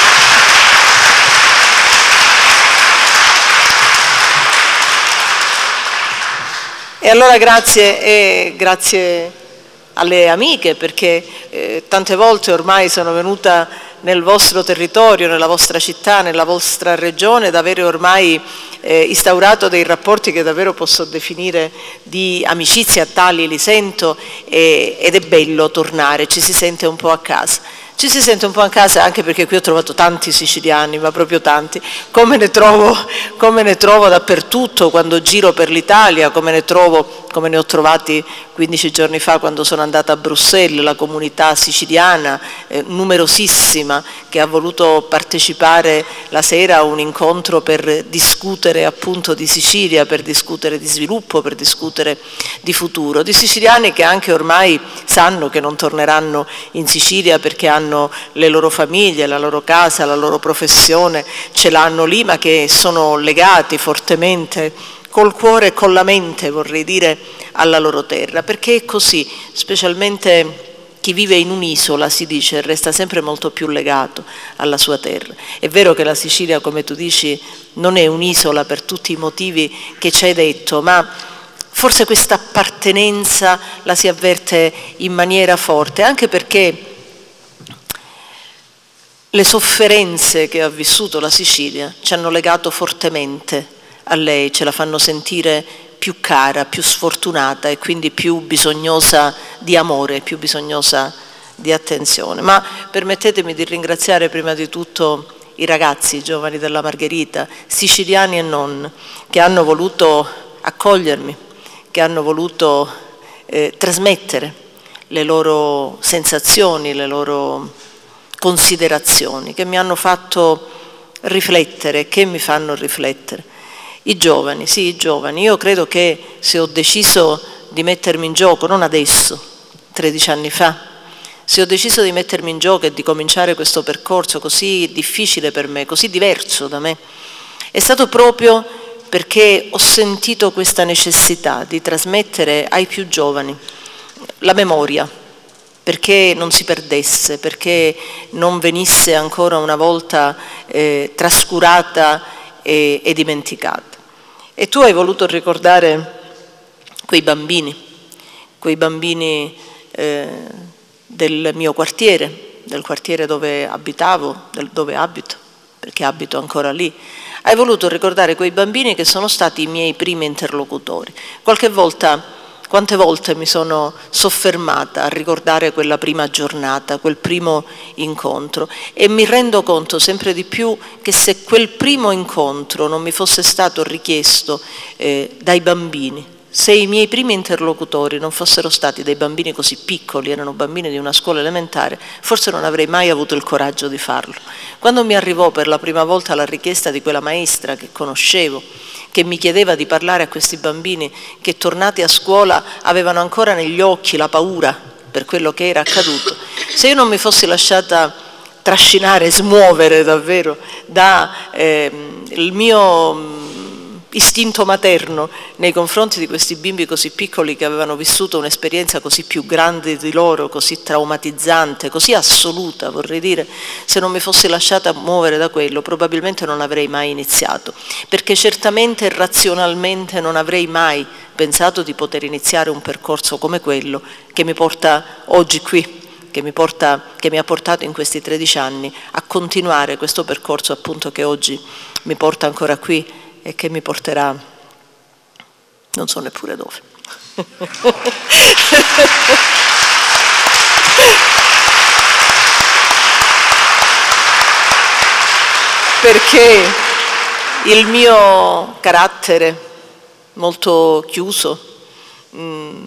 E allora grazie e grazie alle amiche, perché eh, tante volte ormai sono venuta nel vostro territorio, nella vostra città, nella vostra regione, ad avere ormai eh, instaurato dei rapporti che davvero posso definire di amicizia, tali li sento, e, ed è bello tornare, ci si sente un po' a casa. Ci si sente un po' a casa anche perché qui ho trovato tanti siciliani, ma proprio tanti, come ne trovo, come ne trovo dappertutto quando giro per l'Italia, come ne trovo, come ne ho trovati quindici giorni fa quando sono andata a Bruxelles, la comunità siciliana eh, numerosissima che ha voluto partecipare la sera a un incontro per discutere appunto di Sicilia, per discutere di sviluppo, per discutere di futuro, di siciliani che anche ormai sanno che non torneranno in Sicilia perché hanno le loro famiglie, la loro casa, la loro professione, ce l'hanno lì, ma che sono legati fortemente col cuore e con la mente, vorrei dire, alla loro terra, perché è così, specialmente chi vive in un'isola, si dice, resta sempre molto più legato alla sua terra. È vero che la Sicilia, come tu dici, non è un'isola per tutti i motivi che ci hai detto, ma forse questa appartenenza la si avverte in maniera forte, anche perché le sofferenze che ha vissuto la Sicilia ci hanno legato fortemente a lei, ce la fanno sentire più cara, più sfortunata e quindi più bisognosa di amore, più bisognosa di attenzione. Ma permettetemi di ringraziare prima di tutto i ragazzi, i giovani della Margherita, siciliani e non, che hanno voluto accogliermi, che hanno voluto eh, trasmettere le loro sensazioni, le loro considerazioni, che mi hanno fatto riflettere, che mi fanno riflettere. I giovani, sì, i giovani. Io credo che se ho deciso di mettermi in gioco, non adesso, tredici anni fa, se ho deciso di mettermi in gioco e di cominciare questo percorso così difficile per me, così diverso da me, è stato proprio perché ho sentito questa necessità di trasmettere ai più giovani la memoria, perché non si perdesse, perché non venisse ancora una volta eh, trascurata e, e dimenticata. E tu hai voluto ricordare quei bambini, quei bambini eh, del mio quartiere, del quartiere dove abitavo, del, dove abito, perché abito ancora lì. Hai voluto ricordare quei bambini che sono stati i miei primi interlocutori. Qualche volta, quante volte mi sono soffermata a ricordare quella prima giornata, quel primo incontro, e mi rendo conto sempre di più che se quel primo incontro non mi fosse stato richiesto eh, dai bambini, se i miei primi interlocutori non fossero stati dei bambini così piccoli, erano bambini di una scuola elementare, forse non avrei mai avuto il coraggio di farlo. Quando mi arrivò per la prima volta la richiesta di quella maestra che conoscevo, che mi chiedeva di parlare a questi bambini che tornati a scuola avevano ancora negli occhi la paura per quello che era accaduto, se io non mi fossi lasciata trascinare, smuovere davvero da eh, il mio istinto materno nei confronti di questi bimbi così piccoli che avevano vissuto un'esperienza così più grande di loro, così traumatizzante, così assoluta, vorrei dire, se non mi fossi lasciata muovere da quello probabilmente non avrei mai iniziato, perché certamente razionalmente non avrei mai pensato di poter iniziare un percorso come quello che mi porta oggi qui, che mi, porta, che mi ha portato in questi tredici anni a continuare questo percorso appunto che oggi mi porta ancora qui e che mi porterà, non so neppure dove. Perché il mio carattere molto chiuso, mh,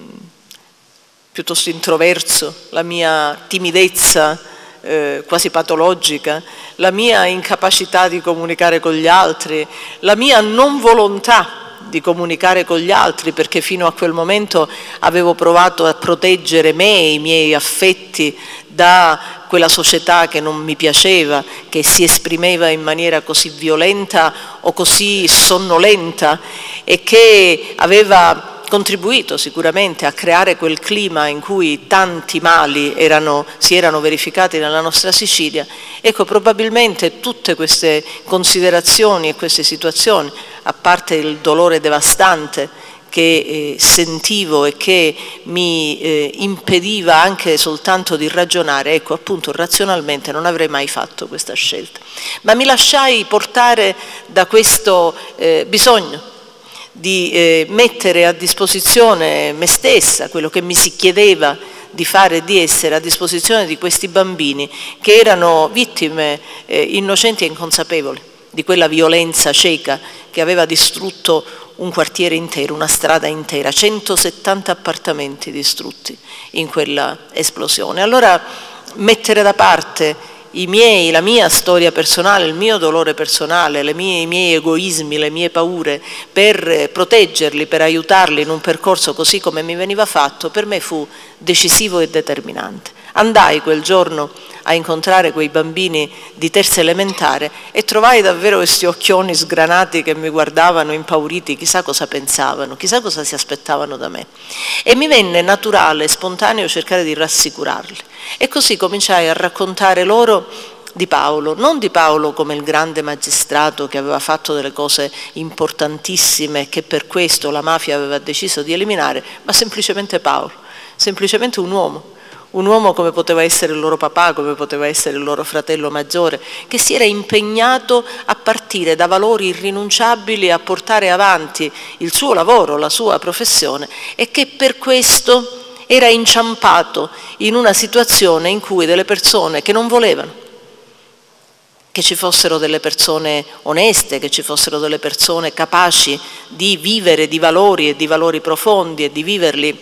piuttosto introverso, la mia timidezza Eh, quasi patologica, la mia incapacità di comunicare con gli altri, la mia non volontà di comunicare con gli altri, perché fino a quel momento avevo provato a proteggere me e i miei affetti da quella società che non mi piaceva, che si esprimeva in maniera così violenta o così sonnolenta e che aveva contribuito sicuramente a creare quel clima in cui tanti mali erano, si erano verificati nella nostra Sicilia. Ecco, probabilmente tutte queste considerazioni e queste situazioni, a parte il dolore devastante che eh, sentivo e che mi eh, impediva anche soltanto di ragionare, ecco, appunto razionalmente non avrei mai fatto questa scelta. Ma mi lasciai portare da questo eh, bisogno di eh, mettere a disposizione me stessa, quello che mi si chiedeva di fare e di essere a disposizione di questi bambini che erano vittime eh, innocenti e inconsapevoli di quella violenza cieca che aveva distrutto un quartiere intero, una strada intera, centosettanta appartamenti distrutti in quella esplosione. Allora mettere da parte I miei, la mia storia personale, il mio dolore personale, le mie, i miei egoismi, le mie paure, per proteggerli, per aiutarli in un percorso così come mi veniva fatto, per me fu decisivo e determinante. Andai quel giorno a incontrare quei bambini di terza elementare e trovai davvero questi occhioni sgranati che mi guardavano impauriti, chissà cosa pensavano, chissà cosa si aspettavano da me. E mi venne naturale, spontaneo cercare di rassicurarli. E così cominciai a raccontare loro di Paolo, non di Paolo come il grande magistrato che aveva fatto delle cose importantissime e che per questo la mafia aveva deciso di eliminare, ma semplicemente Paolo, semplicemente un uomo. Un uomo come poteva essere il loro papà, come poteva essere il loro fratello maggiore, che si era impegnato a partire da valori irrinunciabili a portare avanti il suo lavoro, la sua professione, e che per questo era inciampato in una situazione in cui delle persone che non volevano che ci fossero delle persone oneste, che ci fossero delle persone capaci di vivere di valori e di valori profondi e di viverli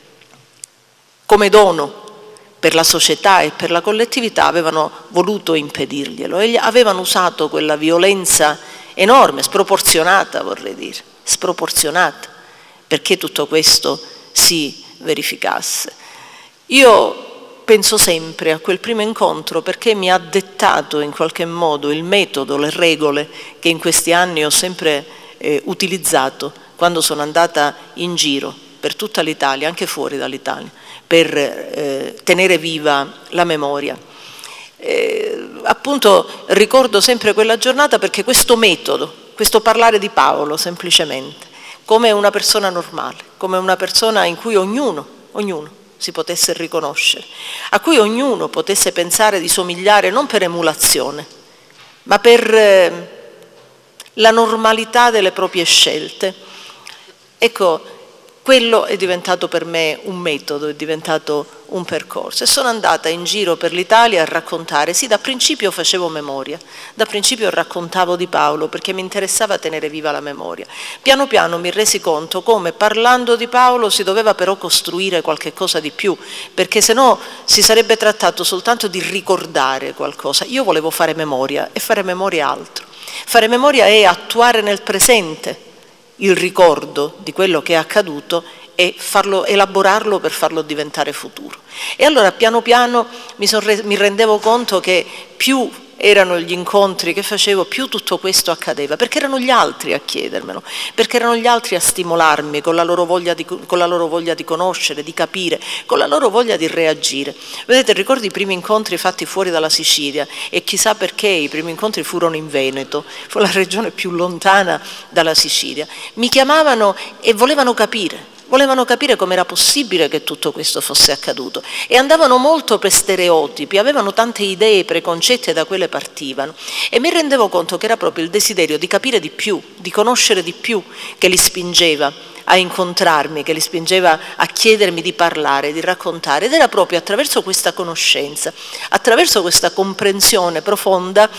come dono per la società e per la collettività, avevano voluto impedirglielo e avevano usato quella violenza enorme, sproporzionata vorrei dire, sproporzionata, perché tutto questo si verificasse. Io penso sempre a quel primo incontro perché mi ha dettato in qualche modo il metodo, le regole che in questi anni ho sempre eh, utilizzato quando sono andata in giro per tutta l'Italia, anche fuori dall'Italia, per eh, tenere viva la memoria. Eh, appunto ricordo sempre quella giornata perché questo metodo, questo parlare di Paolo semplicemente, come una persona normale, come una persona in cui ognuno, ognuno si potesse riconoscere, a cui ognuno potesse pensare di somigliare non per emulazione, ma per eh, la normalità delle proprie scelte. Ecco, quello è diventato per me un metodo, è diventato un percorso e sono andata in giro per l'Italia a raccontare, sì, da principio facevo memoria, da principio raccontavo di Paolo perché mi interessava tenere viva la memoria. Piano piano mi resi conto come parlando di Paolo si doveva però costruire qualche cosa di più, perché se no si sarebbe trattato soltanto di ricordare qualcosa. Io volevo fare memoria e fare memoria è altro. Fare memoria è attuare nel presente il ricordo di quello che è accaduto e farlo, elaborarlo per farlo diventare futuro. E allora piano piano mi, son re, mi rendevo conto che più erano gli incontri che facevo, più tutto questo accadeva, perché erano gli altri a chiedermelo, perché erano gli altri a stimolarmi con la loro voglia di, con la loro voglia di conoscere, di capire, con la loro voglia di reagire. Vedete, ricordo i primi incontri fatti fuori dalla Sicilia, e chissà perché i primi incontri furono in Veneto, fu la regione più lontana dalla Sicilia. Mi chiamavano e volevano capire. Volevano capire com'era possibile che tutto questo fosse accaduto, e andavano molto per stereotipi, avevano tante idee preconcette da quelle partivano, e mi rendevo conto che era proprio il desiderio di capire di più, di conoscere di più, che li spingeva a incontrarmi, che li spingeva a chiedermi di parlare, di raccontare, ed era proprio attraverso questa conoscenza, attraverso questa comprensione profonda,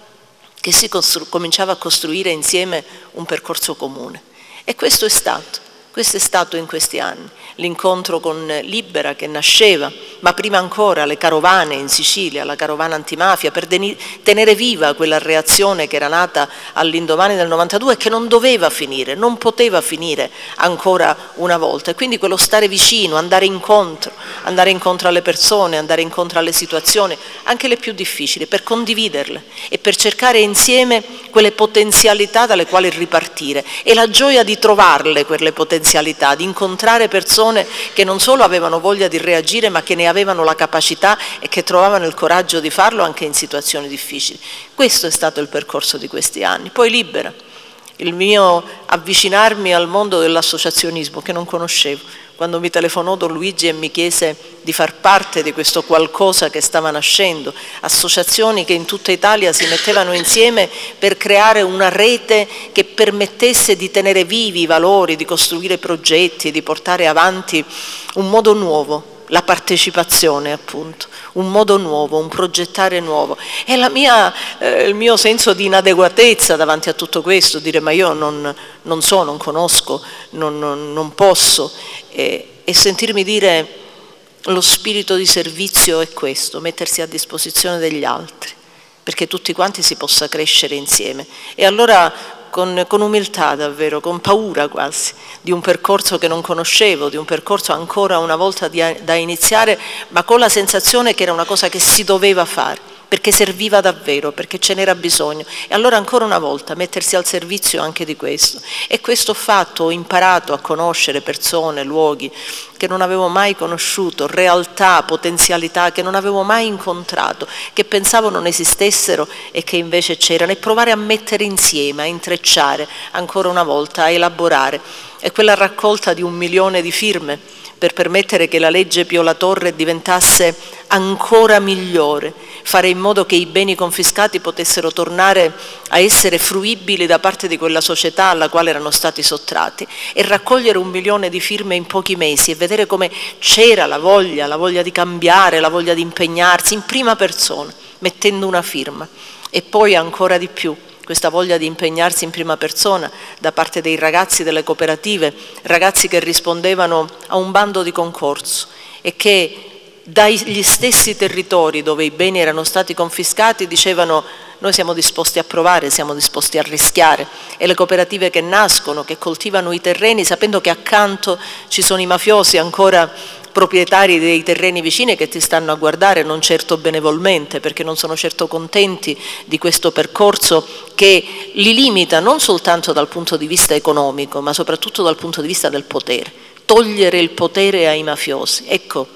che si cominciava a costruire insieme un percorso comune. E questo è stato. Questo è stato in questi anni, l'incontro con Libera che nasceva, ma prima ancora le carovane in Sicilia, la carovana antimafia, per tenere viva quella reazione che era nata all'indomani del novantadue e che non doveva finire, non poteva finire ancora una volta. E quindi quello stare vicino, andare incontro, andare incontro alle persone, andare incontro alle situazioni, anche le più difficili, per condividerle e per cercare insieme quelle potenzialità dalle quali ripartire, e la gioia di trovarle quelle potenzialità, di incontrare persone che non solo avevano voglia di reagire, ma che ne avevano la capacità e che trovavano il coraggio di farlo anche in situazioni difficili. Questo è stato il percorso di questi anni. Poi Libera, il mio avvicinarmi al mondo dell'associazionismo che non conoscevo. Quando mi telefonò Don Luigi e mi chiese di far parte di questo qualcosa che stava nascendo, associazioni che in tutta Italia si mettevano insieme per creare una rete che permettesse di tenere vivi i valori, di costruire progetti, di portare avanti un modo nuovo, la partecipazione appunto, un modo nuovo, un progettare nuovo. E la mia, eh, il mio senso di inadeguatezza davanti a tutto questo, dire ma io non, non so, non conosco, non, non, non posso, e, e sentirmi dire lo spirito di servizio è questo, mettersi a disposizione degli altri, perché tutti quanti si possa crescere insieme. E allora Con, con umiltà davvero, con paura quasi, di un percorso che non conoscevo, di un percorso ancora una volta di, da iniziare, ma con la sensazione che era una cosa che si doveva fare, perché serviva davvero, perché ce n'era bisogno. E allora ancora una volta mettersi al servizio anche di questo. E questo ho fatto, ho imparato a conoscere persone, luoghi che non avevo mai conosciuto, realtà, potenzialità che non avevo mai incontrato, che pensavo non esistessero e che invece c'erano, e provare a mettere insieme, a intrecciare ancora una volta, a elaborare. E quella raccolta di un milione di firme per permettere che la legge Pio La Torre diventasse ancora migliore, fare in modo che i beni confiscati potessero tornare a essere fruibili da parte di quella società alla quale erano stati sottratti, e raccogliere un milione di firme in pochi mesi e vedere come c'era la voglia, la voglia di cambiare, la voglia di impegnarsi in prima persona, mettendo una firma. E poi ancora di più questa voglia di impegnarsi in prima persona da parte dei ragazzi delle cooperative, ragazzi che rispondevano a un bando di concorso e che dagli stessi territori dove i beni erano stati confiscati dicevano: noi siamo disposti a provare, siamo disposti a rischiare. E le cooperative che nascono, che coltivano i terreni sapendo che accanto ci sono i mafiosi ancora proprietari dei terreni vicini che ti stanno a guardare, non certo benevolmente, perché non sono certo contenti di questo percorso che li limita non soltanto dal punto di vista economico, ma soprattutto dal punto di vista del potere. Togliere il potere ai mafiosi, ecco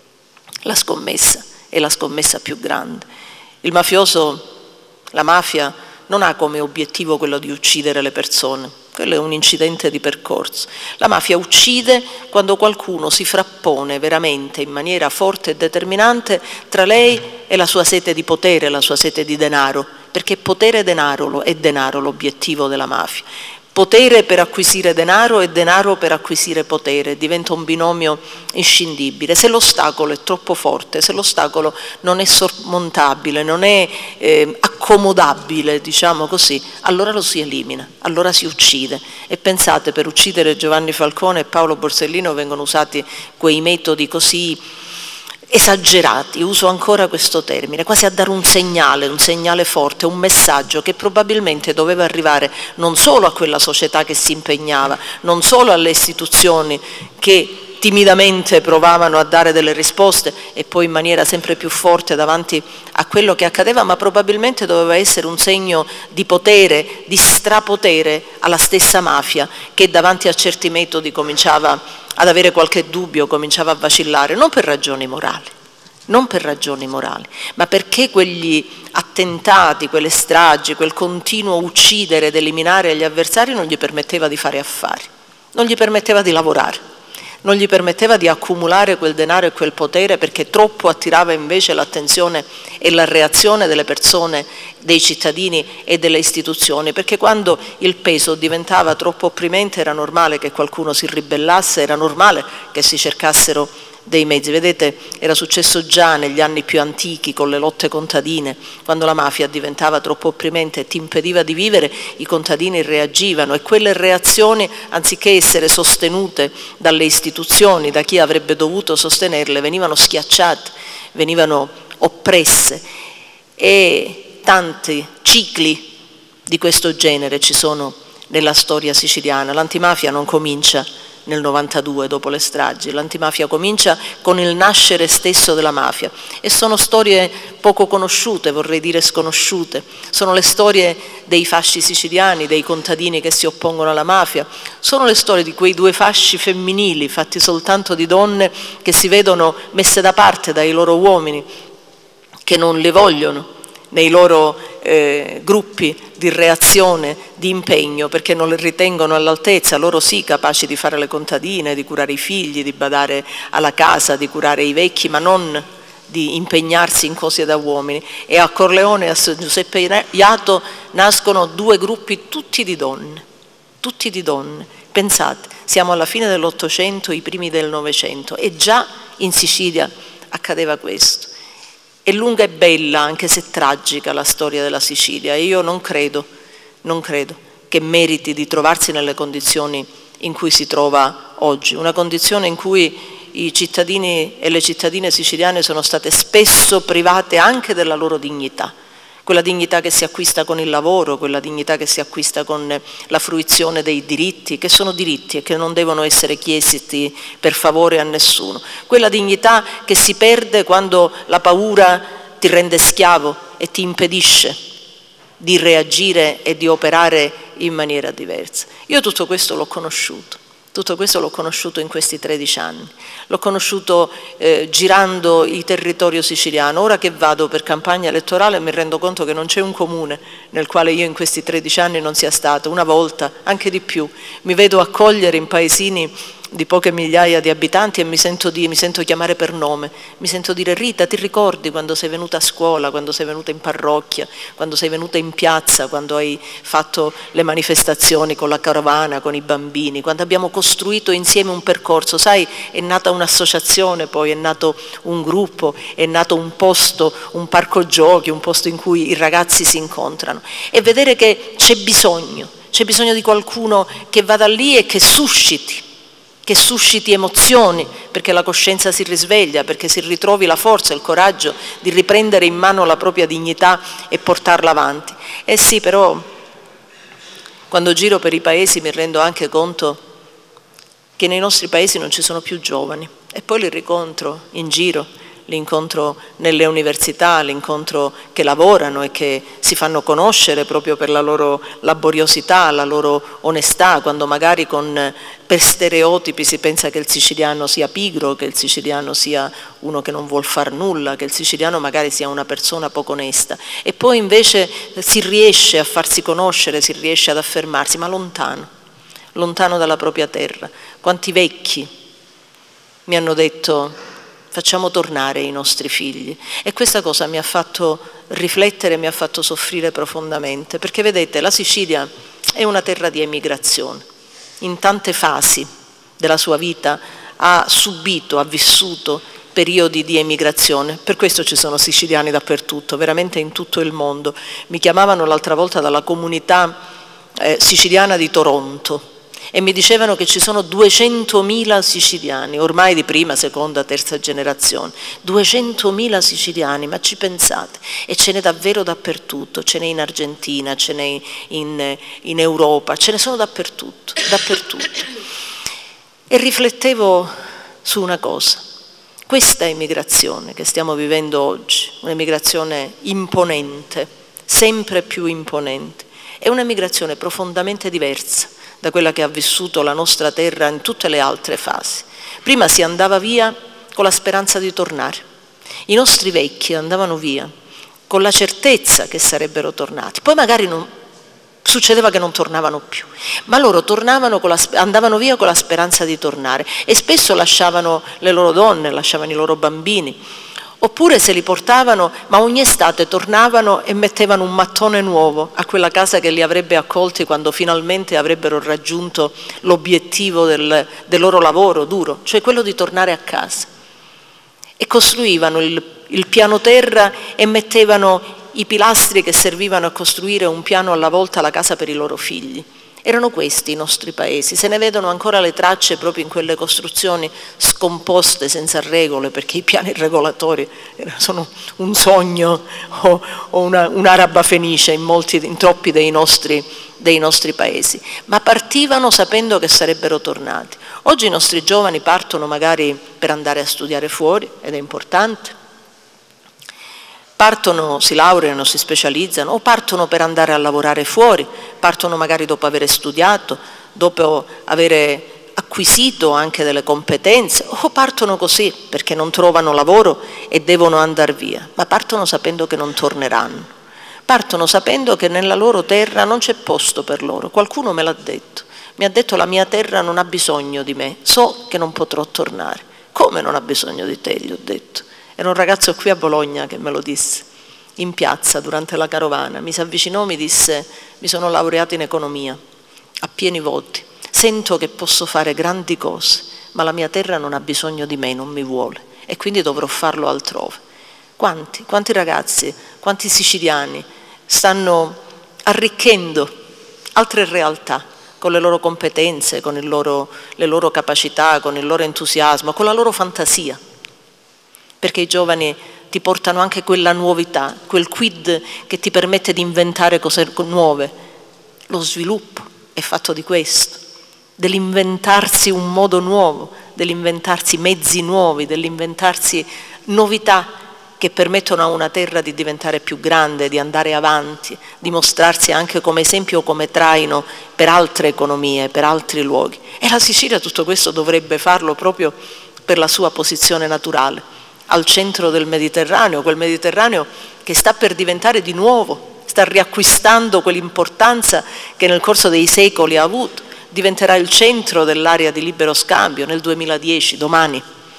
la scommessa, è la scommessa più grande. Il mafioso, la mafia, non ha come obiettivo quello di uccidere le persone. Quello è un incidente di percorso. La mafia uccide quando qualcuno si frappone veramente in maniera forte e determinante tra lei e la sua sete di potere, la sua sete di denaro, perché potere e denaro è denaro l'obiettivo della mafia. Potere per acquisire denaro e denaro per acquisire potere, diventa un binomio inscindibile. Se l'ostacolo è troppo forte, se l'ostacolo non è sormontabile, non è eh, accomodabile, diciamo così, allora lo si elimina, allora si uccide. E pensate, per uccidere Giovanni Falcone e Paolo Borsellino vengono usati quei metodi così esagerati, uso ancora questo termine, quasi a dare un segnale, un segnale forte, un messaggio che probabilmente doveva arrivare non solo a quella società che si impegnava, non solo alle istituzioni che timidamente provavano a dare delle risposte e poi in maniera sempre più forte davanti a quello che accadeva, ma probabilmente doveva essere un segno di potere, di strapotere alla stessa mafia che davanti a certi metodi cominciava ad avere qualche dubbio, cominciava a vacillare, non per ragioni morali, non per ragioni morali, ma perché quegli attentati, quelle stragi, quel continuo uccidere ed eliminare gli avversari non gli permetteva di fare affari, non gli permetteva di lavorare, non gli permetteva di accumulare quel denaro e quel potere, perché troppo attirava invece l'attenzione e la reazione delle persone, dei cittadini e delle istituzioni, perché quando il peso diventava troppo opprimente era normale che qualcuno si ribellasse, era normale che si cercassero dei mezzi. Vedete, era successo già negli anni più antichi con le lotte contadine, quando la mafia diventava troppo opprimente e ti impediva di vivere, i contadini reagivano e quelle reazioni, anziché essere sostenute dalle istituzioni, da chi avrebbe dovuto sostenerle, venivano schiacciate, venivano oppresse, e tanti cicli di questo genere ci sono nella storia siciliana. L'antimafia non comincia nel novantadue dopo le stragi, l'antimafia comincia con il nascere stesso della mafia e sono storie poco conosciute, vorrei dire sconosciute, sono le storie dei fasci siciliani, dei contadini che si oppongono alla mafia, sono le storie di quei due fasci femminili fatti soltanto di donne che si vedono messe da parte dai loro uomini, che non le vogliono nei loro eh, gruppi di reazione, di impegno, perché non le ritengono all'altezza, loro sì capaci di fare le contadine, di curare i figli, di badare alla casa, di curare i vecchi, ma non di impegnarsi in cose da uomini. E a Corleone e a Giuseppe Iato nascono due gruppi tutti di donne, tutti di donne. Pensate, siamo alla fine dell'Ottocento, i primi del Novecento, e già in Sicilia accadeva questo. È lunga e bella, anche se tragica, la storia della Sicilia, e io non credo, non credo che meriti di trovarsi nelle condizioni in cui si trova oggi, una condizione in cui i cittadini e le cittadine siciliane sono state spesso private anche della loro dignità, quella dignità che si acquista con il lavoro, quella dignità che si acquista con la fruizione dei diritti, che sono diritti e che non devono essere chiesti per favore a nessuno, quella dignità che si perde quando la paura ti rende schiavo e ti impedisce di reagire e di operare in maniera diversa. Io tutto questo l'ho conosciuto. Tutto questo l'ho conosciuto in questi tredici anni, l'ho conosciuto eh, girando il territorio siciliano. Ora che vado per campagna elettorale mi rendo conto che non c'è un comune nel quale io in questi tredici anni non sia stata, una volta, anche di più. Mi vedo accogliere in paesini di poche migliaia di abitanti e mi sento, di, mi sento chiamare per nome, mi sento dire: Rita, ti ricordi quando sei venuta a scuola, quando sei venuta in parrocchia, quando sei venuta in piazza, quando hai fatto le manifestazioni con la carovana, con i bambini, quando abbiamo costruito insieme un percorso, sai, è nata un'associazione, poi è nato un gruppo, è nato un posto, un parco giochi, un posto in cui i ragazzi si incontrano, e vedere che c'è bisogno, c'è bisogno di qualcuno che vada lì e che susciti, che susciti emozioni, perché la coscienza si risveglia, perché si ritrovi la forza e il coraggio di riprendere in mano la propria dignità e portarla avanti. Eh sì, però quando giro per i paesi mi rendo anche conto che nei nostri paesi non ci sono più giovani, e poi li rincontro in giro, li incontro nelle università, li incontro che lavorano e che si fanno conoscere proprio per la loro laboriosità, la loro onestà, quando magari con, per stereotipi si pensa che il siciliano sia pigro, che il siciliano sia uno che non vuol far nulla, che il siciliano magari sia una persona poco onesta, e poi invece si riesce a farsi conoscere, si riesce ad affermarsi, ma lontano, lontano dalla propria terra. Quanti vecchi mi hanno detto: facciamo tornare i nostri figli, e questa cosa mi ha fatto riflettere, mi ha fatto soffrire profondamente, perché vedete, la Sicilia è una terra di emigrazione, in tante fasi della sua vita ha subito, ha vissuto periodi di emigrazione, per questo ci sono siciliani dappertutto, veramente in tutto il mondo. Mi chiamavano l'altra volta dalla comunità eh, siciliana di Toronto e mi dicevano che ci sono duecentomila siciliani, ormai di prima, seconda, terza generazione, duecentomila siciliani, ma ci pensate? E ce n'è davvero dappertutto, ce n'è in Argentina, ce n'è in, in Europa, ce ne sono dappertutto, dappertutto. E riflettevo su una cosa, questa immigrazione che stiamo vivendo oggi, un'immigrazione imponente, sempre più imponente, è un'immigrazione profondamente diversa da quella che ha vissuto la nostra terra in tutte le altre fasi. Prima si andava via con la speranza di tornare. I nostri vecchi andavano via con la certezza che sarebbero tornati. Poi magari non, succedeva che non tornavano più, ma loro tornavano con la, andavano via con la speranza di tornare e spesso lasciavano le loro donne, lasciavano i loro bambini. Oppure se li portavano, ma ogni estate tornavano e mettevano un mattone nuovo a quella casa che li avrebbe accolti quando finalmente avrebbero raggiunto l'obiettivo del, del loro lavoro duro, cioè quello di tornare a casa. E costruivano il, il piano terra e mettevano i pilastri che servivano a costruire un piano alla volta la casa per i loro figli. Erano questi i nostri paesi, se ne vedono ancora le tracce proprio in quelle costruzioni scomposte senza regole, perché i piani regolatori sono un sogno o, o una, un'araba fenice in, molti, in troppi dei nostri, dei nostri paesi, ma partivano sapendo che sarebbero tornati. Oggi i nostri giovani partono magari per andare a studiare fuori, ed è importante, partono, si laureano, si specializzano o partono per andare a lavorare fuori, partono magari dopo aver studiato, dopo aver acquisito anche delle competenze o partono così perché non trovano lavoro e devono andare via, ma partono sapendo che non torneranno, partono sapendo che nella loro terra non c'è posto per loro. Qualcuno me l'ha detto, mi ha detto: la mia terra non ha bisogno di me, so che non potrò tornare. Come non ha bisogno di te? Gli ho detto. Era un ragazzo qui a Bologna che me lo disse, in piazza durante la carovana. Mi si avvicinò e mi disse: mi sono laureato in economia, a pieni voti, sento che posso fare grandi cose, ma la mia terra non ha bisogno di me, non mi vuole, e quindi dovrò farlo altrove. Quanti, quanti ragazzi, quanti siciliani stanno arricchendo altre realtà con le loro competenze, con il loro, le loro capacità, con il loro entusiasmo, con la loro fantasia. Perché i giovani ti portano anche quella nuovità, quel quid che ti permette di inventare cose nuove. Lo sviluppo è fatto di questo, dell'inventarsi un modo nuovo, dell'inventarsi mezzi nuovi, dell'inventarsi novità che permettono a una terra di diventare più grande, di andare avanti, di mostrarsi anche come esempio o come traino per altre economie, per altri luoghi. E la Sicilia tutto questo dovrebbe farlo proprio per la sua posizione naturale, al centro del Mediterraneo, quel Mediterraneo che sta per diventare di nuovo, sta riacquistando quell'importanza che nel corso dei secoli ha avuto, diventerà il centro dell'area di libero scambio nel duemiladieci, domani.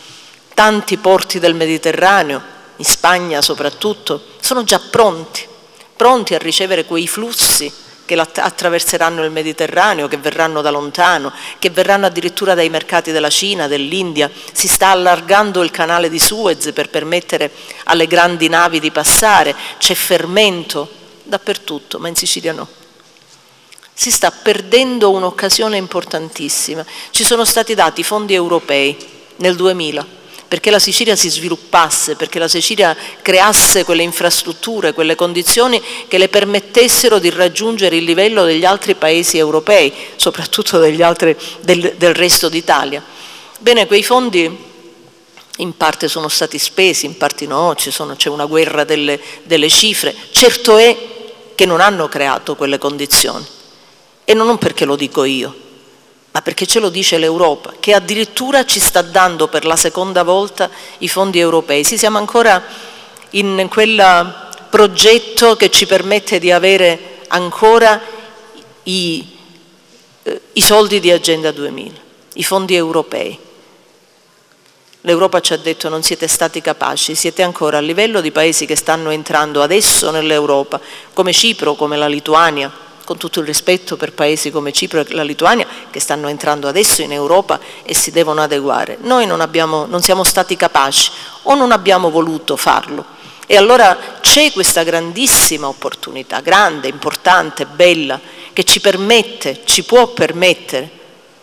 Tanti porti del Mediterraneo, in Spagna soprattutto, sono già pronti, pronti a ricevere quei flussi che attraverseranno il Mediterraneo, che verranno da lontano, che verranno addirittura dai mercati della Cina, dell'India. Si sta allargando il canale di Suez per permettere alle grandi navi di passare, c'è fermento dappertutto, ma in Sicilia no. Si sta perdendo un'occasione importantissima. Ci sono stati dati fondi europei nel duemila perché la Sicilia si sviluppasse, perché la Sicilia creasse quelle infrastrutture, quelle condizioni che le permettessero di raggiungere il livello degli altri paesi europei, soprattutto degli altri, del, del resto d'Italia. Bene, quei fondi in parte sono stati spesi, in parte no, ci sono, c'è una guerra delle, delle cifre. Certo è che non hanno creato quelle condizioni, e non perché lo dico io, ma perché ce lo dice l'Europa, che addirittura ci sta dando per la seconda volta i fondi europei. Sì, siamo ancora in quel progetto che ci permette di avere ancora i, eh, i soldi di Agenda duemila, i fondi europei. L'Europa ci ha detto: non siete stati capaci, siete ancora a livello di paesi che stanno entrando adesso nell'Europa, come Cipro, come la Lituania, con tutto il rispetto per paesi come Cipro e la Lituania che stanno entrando adesso in Europa e si devono adeguare. Noi non, abbiamo, non siamo stati capaci o non abbiamo voluto farlo. E allora c'è questa grandissima opportunità, grande, importante, bella, che ci permette, ci può permettere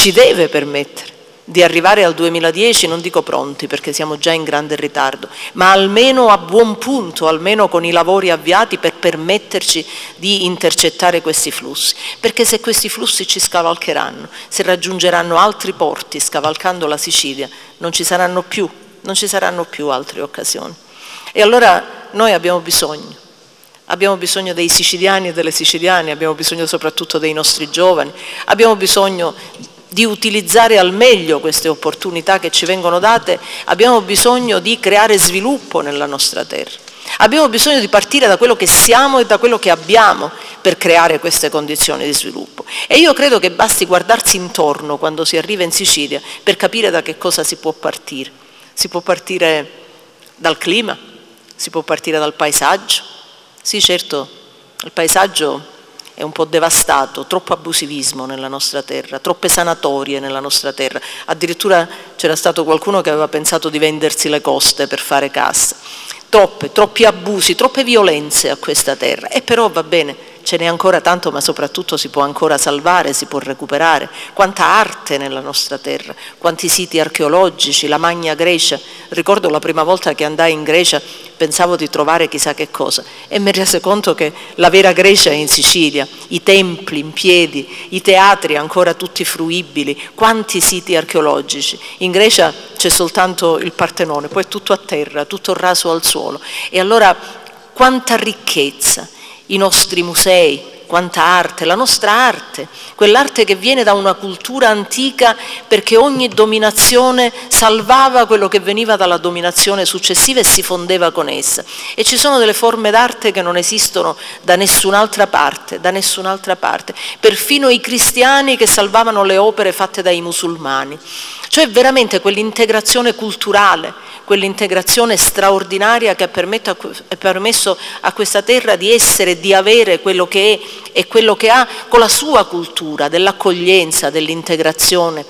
ci deve permettere di arrivare al duemiladieci, non dico pronti perché siamo già in grande ritardo, ma almeno a buon punto, almeno con i lavori avviati per permetterci di intercettare questi flussi, perché se questi flussi ci scavalcheranno, se raggiungeranno altri porti scavalcando la Sicilia, non ci saranno più, non ci saranno più altre occasioni. E allora noi abbiamo bisogno, abbiamo bisogno dei siciliani e delle siciliane, abbiamo bisogno soprattutto dei nostri giovani, abbiamo bisogno di utilizzare al meglio queste opportunità che ci vengono date, abbiamo bisogno di creare sviluppo nella nostra terra. Abbiamo bisogno di partire da quello che siamo e da quello che abbiamo per creare queste condizioni di sviluppo. E io credo che basti guardarsi intorno quando si arriva in Sicilia per capire da che cosa si può partire. Si può partire dal clima, si può partire dal paesaggio. Sì, certo, il paesaggio è un po' devastato, troppo abusivismo nella nostra terra, troppe sanatorie nella nostra terra, addirittura c'era stato qualcuno che aveva pensato di vendersi le coste per fare cassa, troppe, troppi abusi, troppe violenze a questa terra, e però va bene, ce n'è ancora tanto, ma soprattutto si può ancora salvare, si può recuperare. Quanta arte nella nostra terra, quanti siti archeologici, la Magna Grecia. Ricordo la prima volta che andai in Grecia pensavo di trovare chissà che cosa e mi resi conto che la vera Grecia è in Sicilia, i templi in piedi, i teatri ancora tutti fruibili, quanti siti archeologici. In Grecia c'è soltanto il Partenone, poi è tutto a terra, tutto raso al suolo. E allora quanta ricchezza, i nostri musei, quanta arte, la nostra arte, quell'arte che viene da una cultura antica perché ogni dominazione salvava quello che veniva dalla dominazione successiva e si fondeva con essa. E ci sono delle forme d'arte che non esistono da nessun'altra parte, da nessun'altra parte, perfino i cristiani che salvavano le opere fatte dai musulmani. Cioè veramente quell'integrazione culturale, quell'integrazione straordinaria che ha permesso a questa terra di essere, di avere quello che è e quello che ha con la sua cultura, dell'accoglienza, dell'integrazione.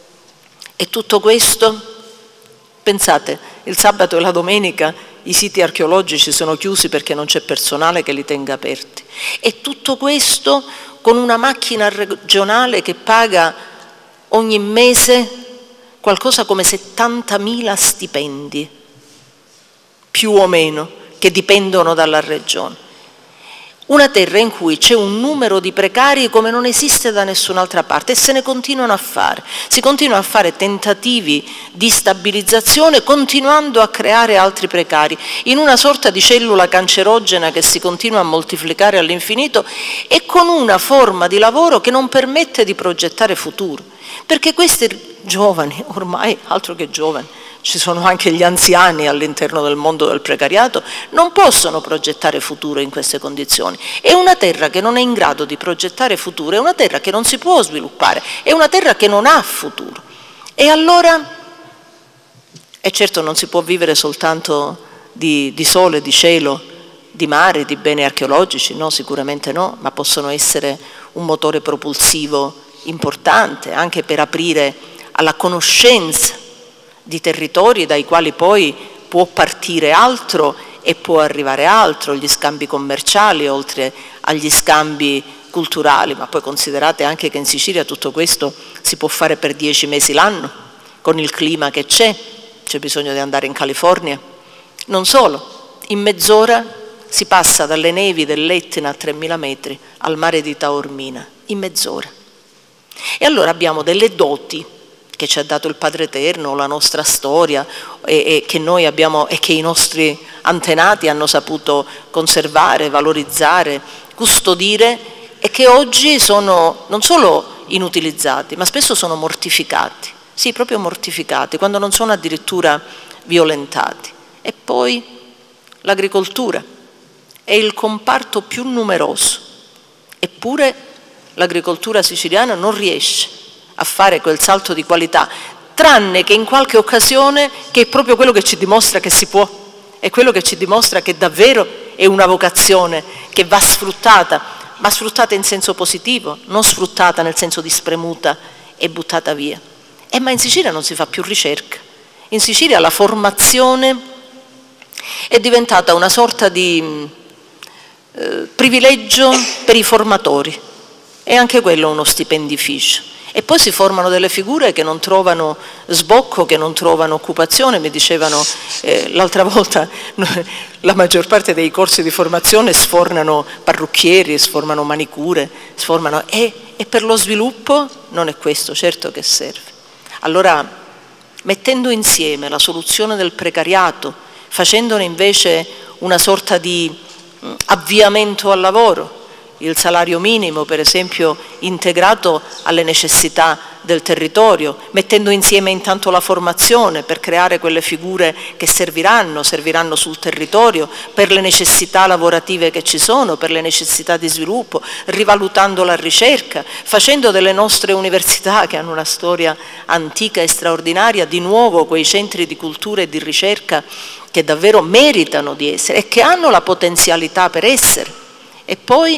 E tutto questo, pensate, il sabato e la domenica i siti archeologici sono chiusi perché non c'è personale che li tenga aperti. E tutto questo con una macchina regionale che paga ogni mese qualcosa come settantamila stipendi, più o meno, che dipendono dalla regione. Una terra in cui c'è un numero di precari come non esiste da nessun'altra parte e se ne continuano a fare. Si continuano a fare tentativi di stabilizzazione continuando a creare altri precari in una sorta di cellula cancerogena che si continua a moltiplicare all'infinito e con una forma di lavoro che non permette di progettare futuro. Perché questi giovani, ormai altro che giovani, ci sono anche gli anziani all'interno del mondo del precariato, non possono progettare futuro in queste condizioni. È una terra che non è in grado di progettare futuro, è una terra che non si può sviluppare, è una terra che non ha futuro. E allora, e certo non si può vivere soltanto di, di sole, di cielo, di mare, di beni archeologici, no, sicuramente no, ma possono essere un motore propulsivo importante anche per aprire alla conoscenza di territori dai quali poi può partire altro e può arrivare altro, gli scambi commerciali oltre agli scambi culturali, ma poi considerate anche che in Sicilia tutto questo si può fare per dieci mesi l'anno, con il clima che c'è, c'è bisogno di andare in California. Non solo, in mezz'ora si passa dalle nevi dell'Etna a tremila metri al mare di Taormina, in mezz'ora. E allora abbiamo delle doti che ci ha dato il Padre Eterno, la nostra storia e, e che noi abbiamo e che i nostri antenati hanno saputo conservare, valorizzare, custodire e che oggi sono non solo inutilizzati, ma spesso sono mortificati, sì, proprio mortificati, quando non sono addirittura violentati. E poi l'agricoltura è il comparto più numeroso, eppure l'agricoltura siciliana non riesce a fare quel salto di qualità, tranne che in qualche occasione che è proprio quello che ci dimostra che si può, è quello che ci dimostra che davvero è una vocazione che va sfruttata, ma sfruttata in senso positivo, non sfruttata nel senso di spremuta e buttata via. E ma in Sicilia non si fa più ricerca, in Sicilia la formazione è diventata una sorta di eh, privilegio per i formatori, e anche quello uno stipendificio. E poi si formano delle figure che non trovano sbocco, che non trovano occupazione. Mi dicevano eh, l'altra volta, la maggior parte dei corsi di formazione sfornano parrucchieri, sfornano manicure, sfornano, e, e per lo sviluppo non è questo certo che serve. Allora, mettendo insieme la soluzione del precariato, facendone invece una sorta di mh, avviamento al lavoro, il salario minimo per esempio integrato alle necessità del territorio, mettendo insieme intanto la formazione per creare quelle figure che serviranno, serviranno sul territorio per le necessità lavorative che ci sono, per le necessità di sviluppo, rivalutando la ricerca, facendo delle nostre università che hanno una storia antica e straordinaria di nuovo quei centri di cultura e di ricerca che davvero meritano di essere e che hanno la potenzialità per essere. E poi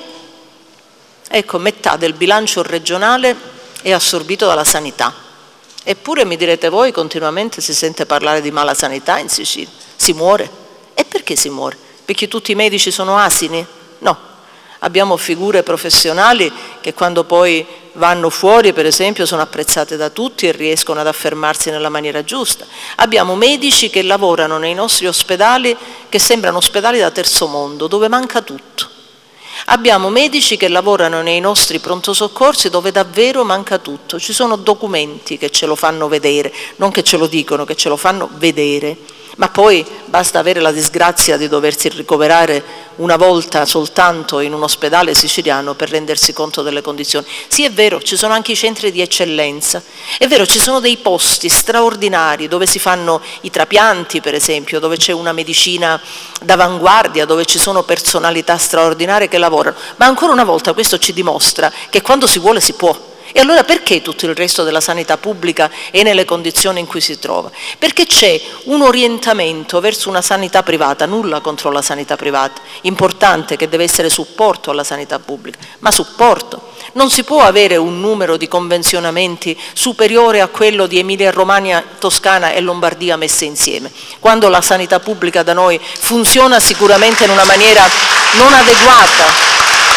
ecco, metà del bilancio regionale è assorbito dalla sanità. Eppure, mi direte voi, continuamente si sente parlare di mala sanità in Sicilia. Si muore. E perché si muore? Perché tutti i medici sono asini? No. Abbiamo figure professionali che quando poi vanno fuori, per esempio, sono apprezzate da tutti e riescono ad affermarsi nella maniera giusta. Abbiamo medici che lavorano nei nostri ospedali che sembrano ospedali da terzo mondo, dove manca tutto. Abbiamo medici che lavorano nei nostri pronto soccorsi dove davvero manca tutto, ci sono documenti che ce lo fanno vedere, non che ce lo dicono, che ce lo fanno vedere, ma poi basta avere la disgrazia di doversi ricoverare una volta soltanto in un ospedale siciliano per rendersi conto delle condizioni. Sì, è vero, ci sono anche i centri di eccellenza, è vero, ci sono dei posti straordinari dove si fanno i trapianti, per esempio, dove c'è una medicina d'avanguardia, dove ci sono personalità straordinarie che lavorano, ma ancora una volta questo ci dimostra che quando si vuole si può. E allora perché tutto il resto della sanità pubblica è nelle condizioni in cui si trova? Perché c'è un orientamento verso una sanità privata, nulla contro la sanità privata, importante, che deve essere supporto alla sanità pubblica, ma supporto. Non si può avere un numero di convenzionamenti superiore a quello di Emilia-Romagna, Toscana e Lombardia messe insieme, quando la sanità pubblica da noi funziona sicuramente in una maniera non adeguata.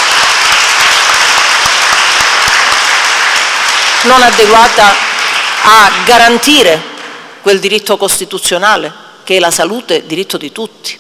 non adeguata a garantire quel diritto costituzionale che è la salute, diritto di tutti.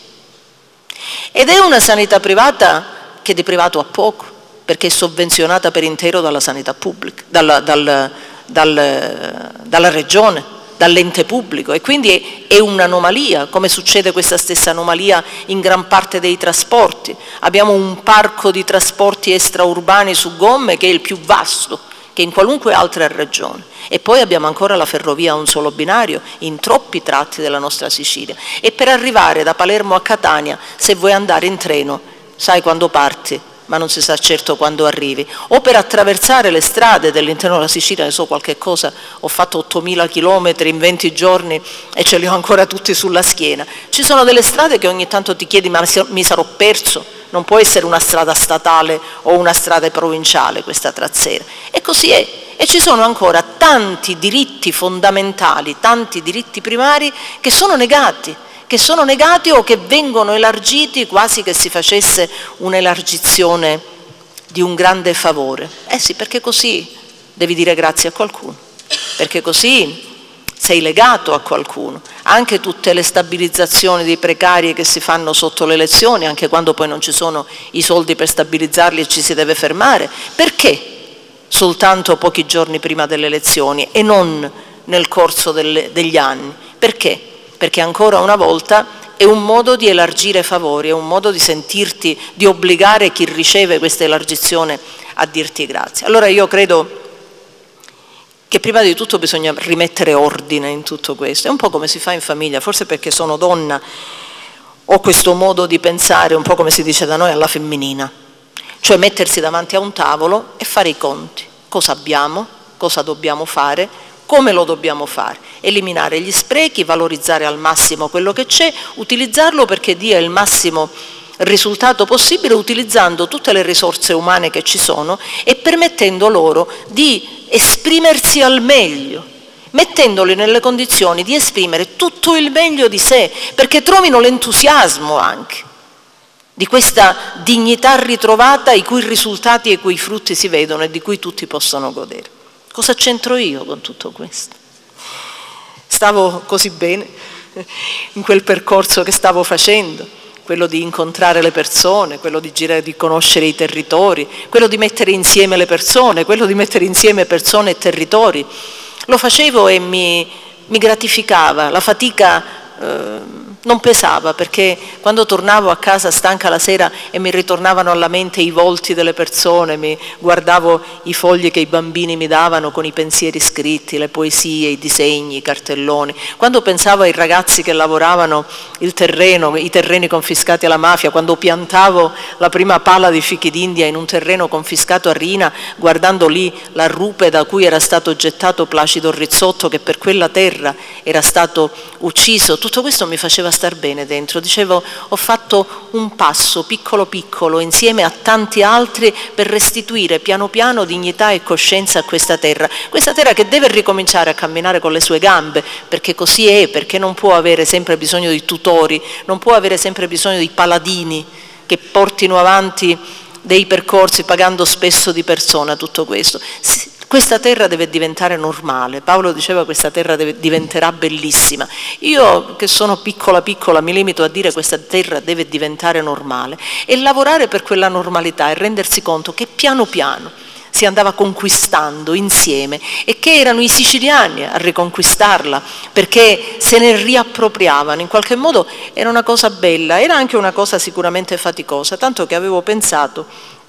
Ed è una sanità privata che di privato ha poco, perché è sovvenzionata per intero dalla sanità pubblica, dalla, dal, dal, dalla regione, dall'ente pubblico, e quindi è un'anomalia, come succede questa stessa anomalia in gran parte dei trasporti. Abbiamo un parco di trasporti extraurbani su gomme che è il più vasto che in qualunque altra regione, e poi abbiamo ancora la ferrovia a un solo binario in troppi tratti della nostra Sicilia, e per arrivare da Palermo a Catania, se vuoi andare in treno, sai quando parti, ma non si sa certo quando arrivi, o per attraversare le strade dell'interno della Sicilia, ne so qualche cosa, ho fatto ottomila chilometri in venti giorni e ce li ho ancora tutti sulla schiena. Ci sono delle strade che ogni tanto ti chiedi, ma mi sarò perso? Non può essere una strada statale o una strada provinciale questa trazzera. E così è. E ci sono ancora tanti diritti fondamentali, tanti diritti primari che sono negati, che sono negati o che vengono elargiti quasi che si facesse un'elargizione di un grande favore. Eh sì, perché così devi dire grazie a qualcuno, perché così sei legato a qualcuno. Anche tutte le stabilizzazioni dei precari che si fanno sotto le elezioni, anche quando poi non ci sono i soldi per stabilizzarli e ci si deve fermare, perché soltanto pochi giorni prima delle elezioni e non nel corso delle, degli anni? Perché? Perché ancora una volta è un modo di elargire favori, è un modo di sentirti, di obbligare chi riceve questa elargizione a dirti grazie. Allora io credo che prima di tutto bisogna rimettere ordine in tutto questo. È un po' come si fa in famiglia, forse perché sono donna ho questo modo di pensare, un po' come si dice da noi, alla femminina, cioè mettersi davanti a un tavolo e fare i conti. Cosa abbiamo, cosa dobbiamo fare, come lo dobbiamo fare, eliminare gli sprechi, valorizzare al massimo quello che c'è, utilizzarlo perché dia il massimo risultato possibile, utilizzando tutte le risorse umane che ci sono e permettendo loro di esprimersi al meglio, mettendoli nelle condizioni di esprimere tutto il meglio di sé, perché trovino l'entusiasmo anche di questa dignità ritrovata, i cui risultati e i cui frutti si vedono e di cui tutti possono godere. Cosa c'entro io con tutto questo? Stavo così bene in quel percorso che stavo facendo, quello di incontrare le persone, quello di girare, di conoscere i territori, quello di mettere insieme le persone, quello di mettere insieme persone e territori. Lo facevo e mi, mi gratificava, la fatica eh, non pesava, perché quando tornavo a casa stanca la sera e mi ritornavano alla mente i volti delle persone, mi guardavo i fogli che i bambini mi davano con i pensieri scritti, le poesie, i disegni, i cartelloni. Quando pensavo ai ragazzi che lavoravano il terreno, i terreni confiscati alla mafia, quando piantavo la prima pala di fichi d'India in un terreno confiscato a Rina, guardando lì la rupe da cui era stato gettato Placido Rizzotto, che per quella terra era stato ucciso, tutto questo mi faceva star bene dentro. Dicevo, ho fatto un passo piccolo piccolo insieme a tanti altri per restituire piano piano dignità e coscienza a questa terra, questa terra che deve ricominciare a camminare con le sue gambe, perché così è, perché non può avere sempre bisogno di tutori, non può avere sempre bisogno di paladini che portino avanti dei percorsi pagando spesso di persona tutto questo. Questa terra deve diventare normale. Paolo diceva questa terra deve, diventerà bellissima. Io che sono piccola piccola mi limito a dire questa terra deve diventare normale e lavorare per quella normalità e rendersi conto che piano piano si andava conquistando insieme e che erano i siciliani a riconquistarla, perché se ne riappropriavano. In qualche modo era una cosa bella, era anche una cosa sicuramente faticosa, tanto che avevo pensato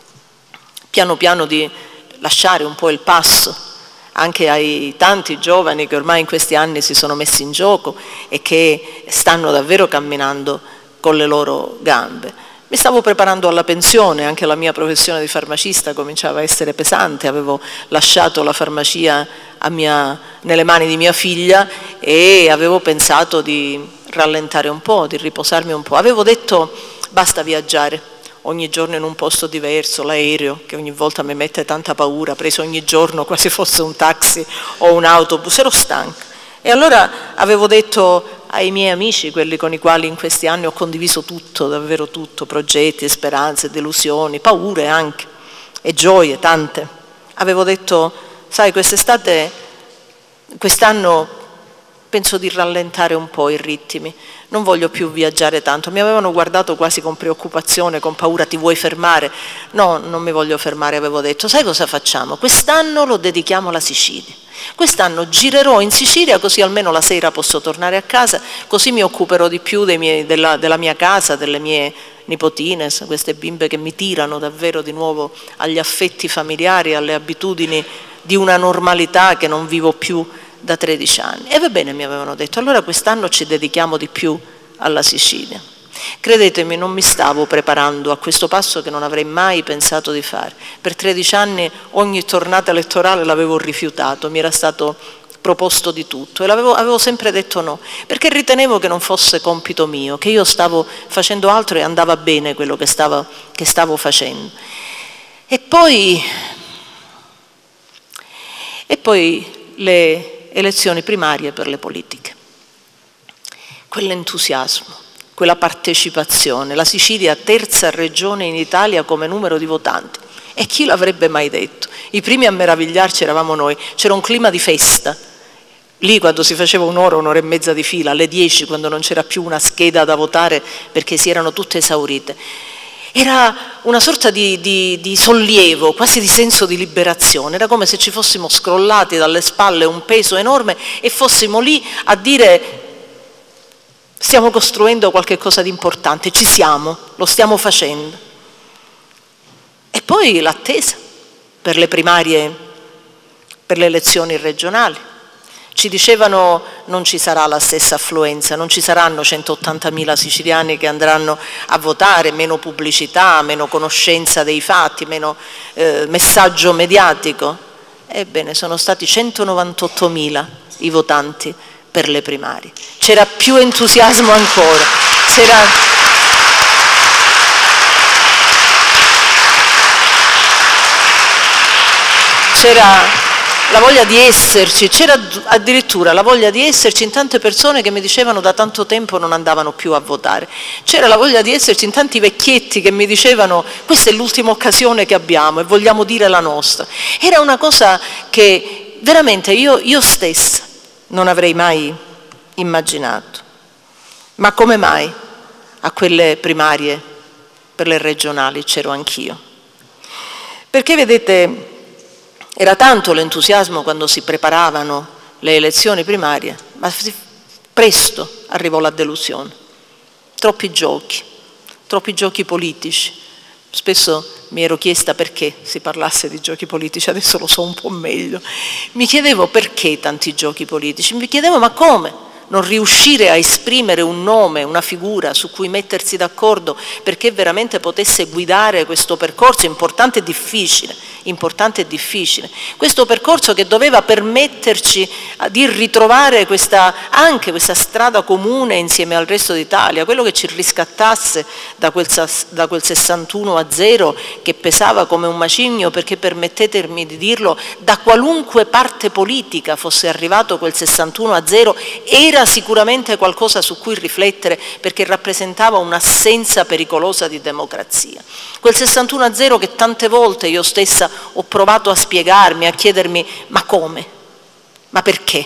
piano piano di lasciare un po' il passo anche ai tanti giovani che ormai in questi anni si sono messi in gioco e che stanno davvero camminando con le loro gambe. Mi stavo preparando alla pensione, anche la mia professione di farmacista cominciava a essere pesante, avevo lasciato la farmacia a mia, nelle mani di mia figlia e avevo pensato di rallentare un po', di riposarmi un po'. Avevo detto basta viaggiare. Ogni giorno in un posto diverso, l'aereo che ogni volta mi mette tanta paura, preso ogni giorno quasi fosse un taxi o un autobus, ero stanca. E allora avevo detto ai miei amici, quelli con i quali in questi anni ho condiviso tutto, davvero tutto, progetti, speranze, delusioni, paure anche, e gioie tante, avevo detto, sai, quest'estate, quest'anno penso di rallentare un po' i ritmi, non voglio più viaggiare tanto. Mi avevano guardato quasi con preoccupazione, con paura, ti vuoi fermare? No, non mi voglio fermare, avevo detto, sai cosa facciamo? Quest'anno lo dedichiamo alla Sicilia. Quest'anno girerò in Sicilia, così almeno la sera posso tornare a casa, così mi occuperò di più dei miei, della, della mia casa, delle mie nipotine, queste bimbe che mi tirano davvero di nuovo agli affetti familiari, alle abitudini di una normalità che non vivo più da tredici anni. E va bene, mi avevano detto, allora quest'anno ci dedichiamo di più alla Sicilia. Credetemi, non mi stavo preparando a questo passo che non avrei mai pensato di fare. Per tredici anni ogni tornata elettorale l'avevo rifiutato, mi era stato proposto di tutto e l'avevo, avevo sempre detto no, perché ritenevo che non fosse compito mio, che io stavo facendo altro e andava bene quello che stavo, che stavo facendo. E poi, e poi le elezioni primarie per le politiche, quell'entusiasmo, quella partecipazione, la Sicilia terza regione in Italia come numero di votanti, e chi l'avrebbe mai detto? I primi a meravigliarci eravamo noi, c'era un clima di festa, lì quando si faceva un'ora, un'ora e mezza di fila, alle dieci quando non c'era più una scheda da votare perché si erano tutte esaurite. Era una sorta di, di, di sollievo, quasi di senso di liberazione, era come se ci fossimo scrollati dalle spalle un peso enorme e fossimo lì a dire stiamo costruendo qualche cosa di importante, ci siamo, lo stiamo facendo. E poi l'attesa per le primarie, per le elezioni regionali. Ci dicevano non ci sarà la stessa affluenza, non ci saranno centottantamila siciliani che andranno a votare, meno pubblicità, meno conoscenza dei fatti, meno eh, messaggio mediatico. Ebbene, sono stati centonovantottomila i votanti per le primarie. C'era più entusiasmo ancora, c'era... c'era la voglia di esserci, c'era addirittura la voglia di esserci in tante persone che mi dicevano da tanto tempo non andavano più a votare, c'era la voglia di esserci in tanti vecchietti che mi dicevano questa è l'ultima occasione che abbiamo e vogliamo dire la nostra. Era una cosa che veramente io, io stessa non avrei mai immaginato. Ma come mai a quelle primarie per le regionali c'ero anch'io? Perché vedete, era tanto l'entusiasmo quando si preparavano le elezioni primarie, ma presto arrivò la delusione. Troppi giochi, troppi giochi politici. Spesso mi ero chiesta perché si parlasse di giochi politici, adesso lo so un po' meglio. Mi chiedevo perché tanti giochi politici, mi chiedevo ma come non riuscire a esprimere un nome, una figura su cui mettersi d'accordo perché veramente potesse guidare questo percorso importante e difficile, importante e difficile. Questo percorso che doveva permetterci di ritrovare questa, anche questa strada comune insieme al resto d'Italia, quello che ci riscattasse da quel, da quel sessantuno a zero che pesava come un macigno, perché permettetemi di dirlo, da qualunque parte politica fosse arrivato quel sessantuno a zero, era sicuramente qualcosa su cui riflettere perché rappresentava un'assenza pericolosa di democrazia. Quel sessantuno a zero che tante volte io stessa ho provato a spiegarmi, a chiedermi ma come? Ma perché?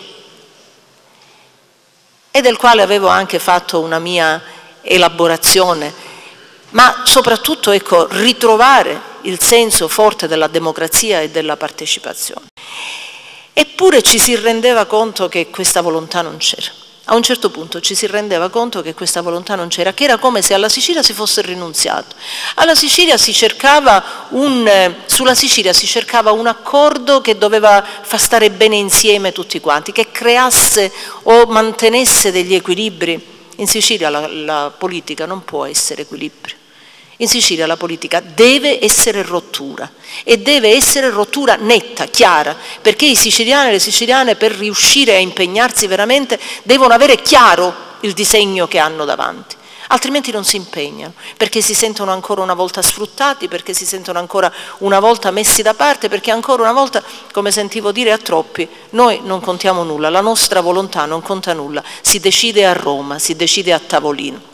E del quale avevo anche fatto una mia elaborazione, ma soprattutto ecco, ritrovare il senso forte della democrazia e della partecipazione. Eppure ci si rendeva conto che questa volontà non c'era. A un certo punto ci si rendeva conto che questa volontà non c'era, che era come se alla Sicilia si fosse rinunziato. Alla Sicilia si cercava un, eh, sulla Sicilia si cercava un accordo che doveva far stare bene insieme tutti quanti, che creasse o mantenesse degli equilibri. In Sicilia la, la politica non può essere equilibrio. In Sicilia la politica deve essere rottura e deve essere rottura netta, chiara, perché i siciliani e le siciliane per riuscire a impegnarsi veramente devono avere chiaro il disegno che hanno davanti, altrimenti non si impegnano, perché si sentono ancora una volta sfruttati, perché si sentono ancora una volta messi da parte, perché ancora una volta, come sentivo dire a troppi, noi non contiamo nulla, la nostra volontà non conta nulla, si decide a Roma, si decide a tavolino.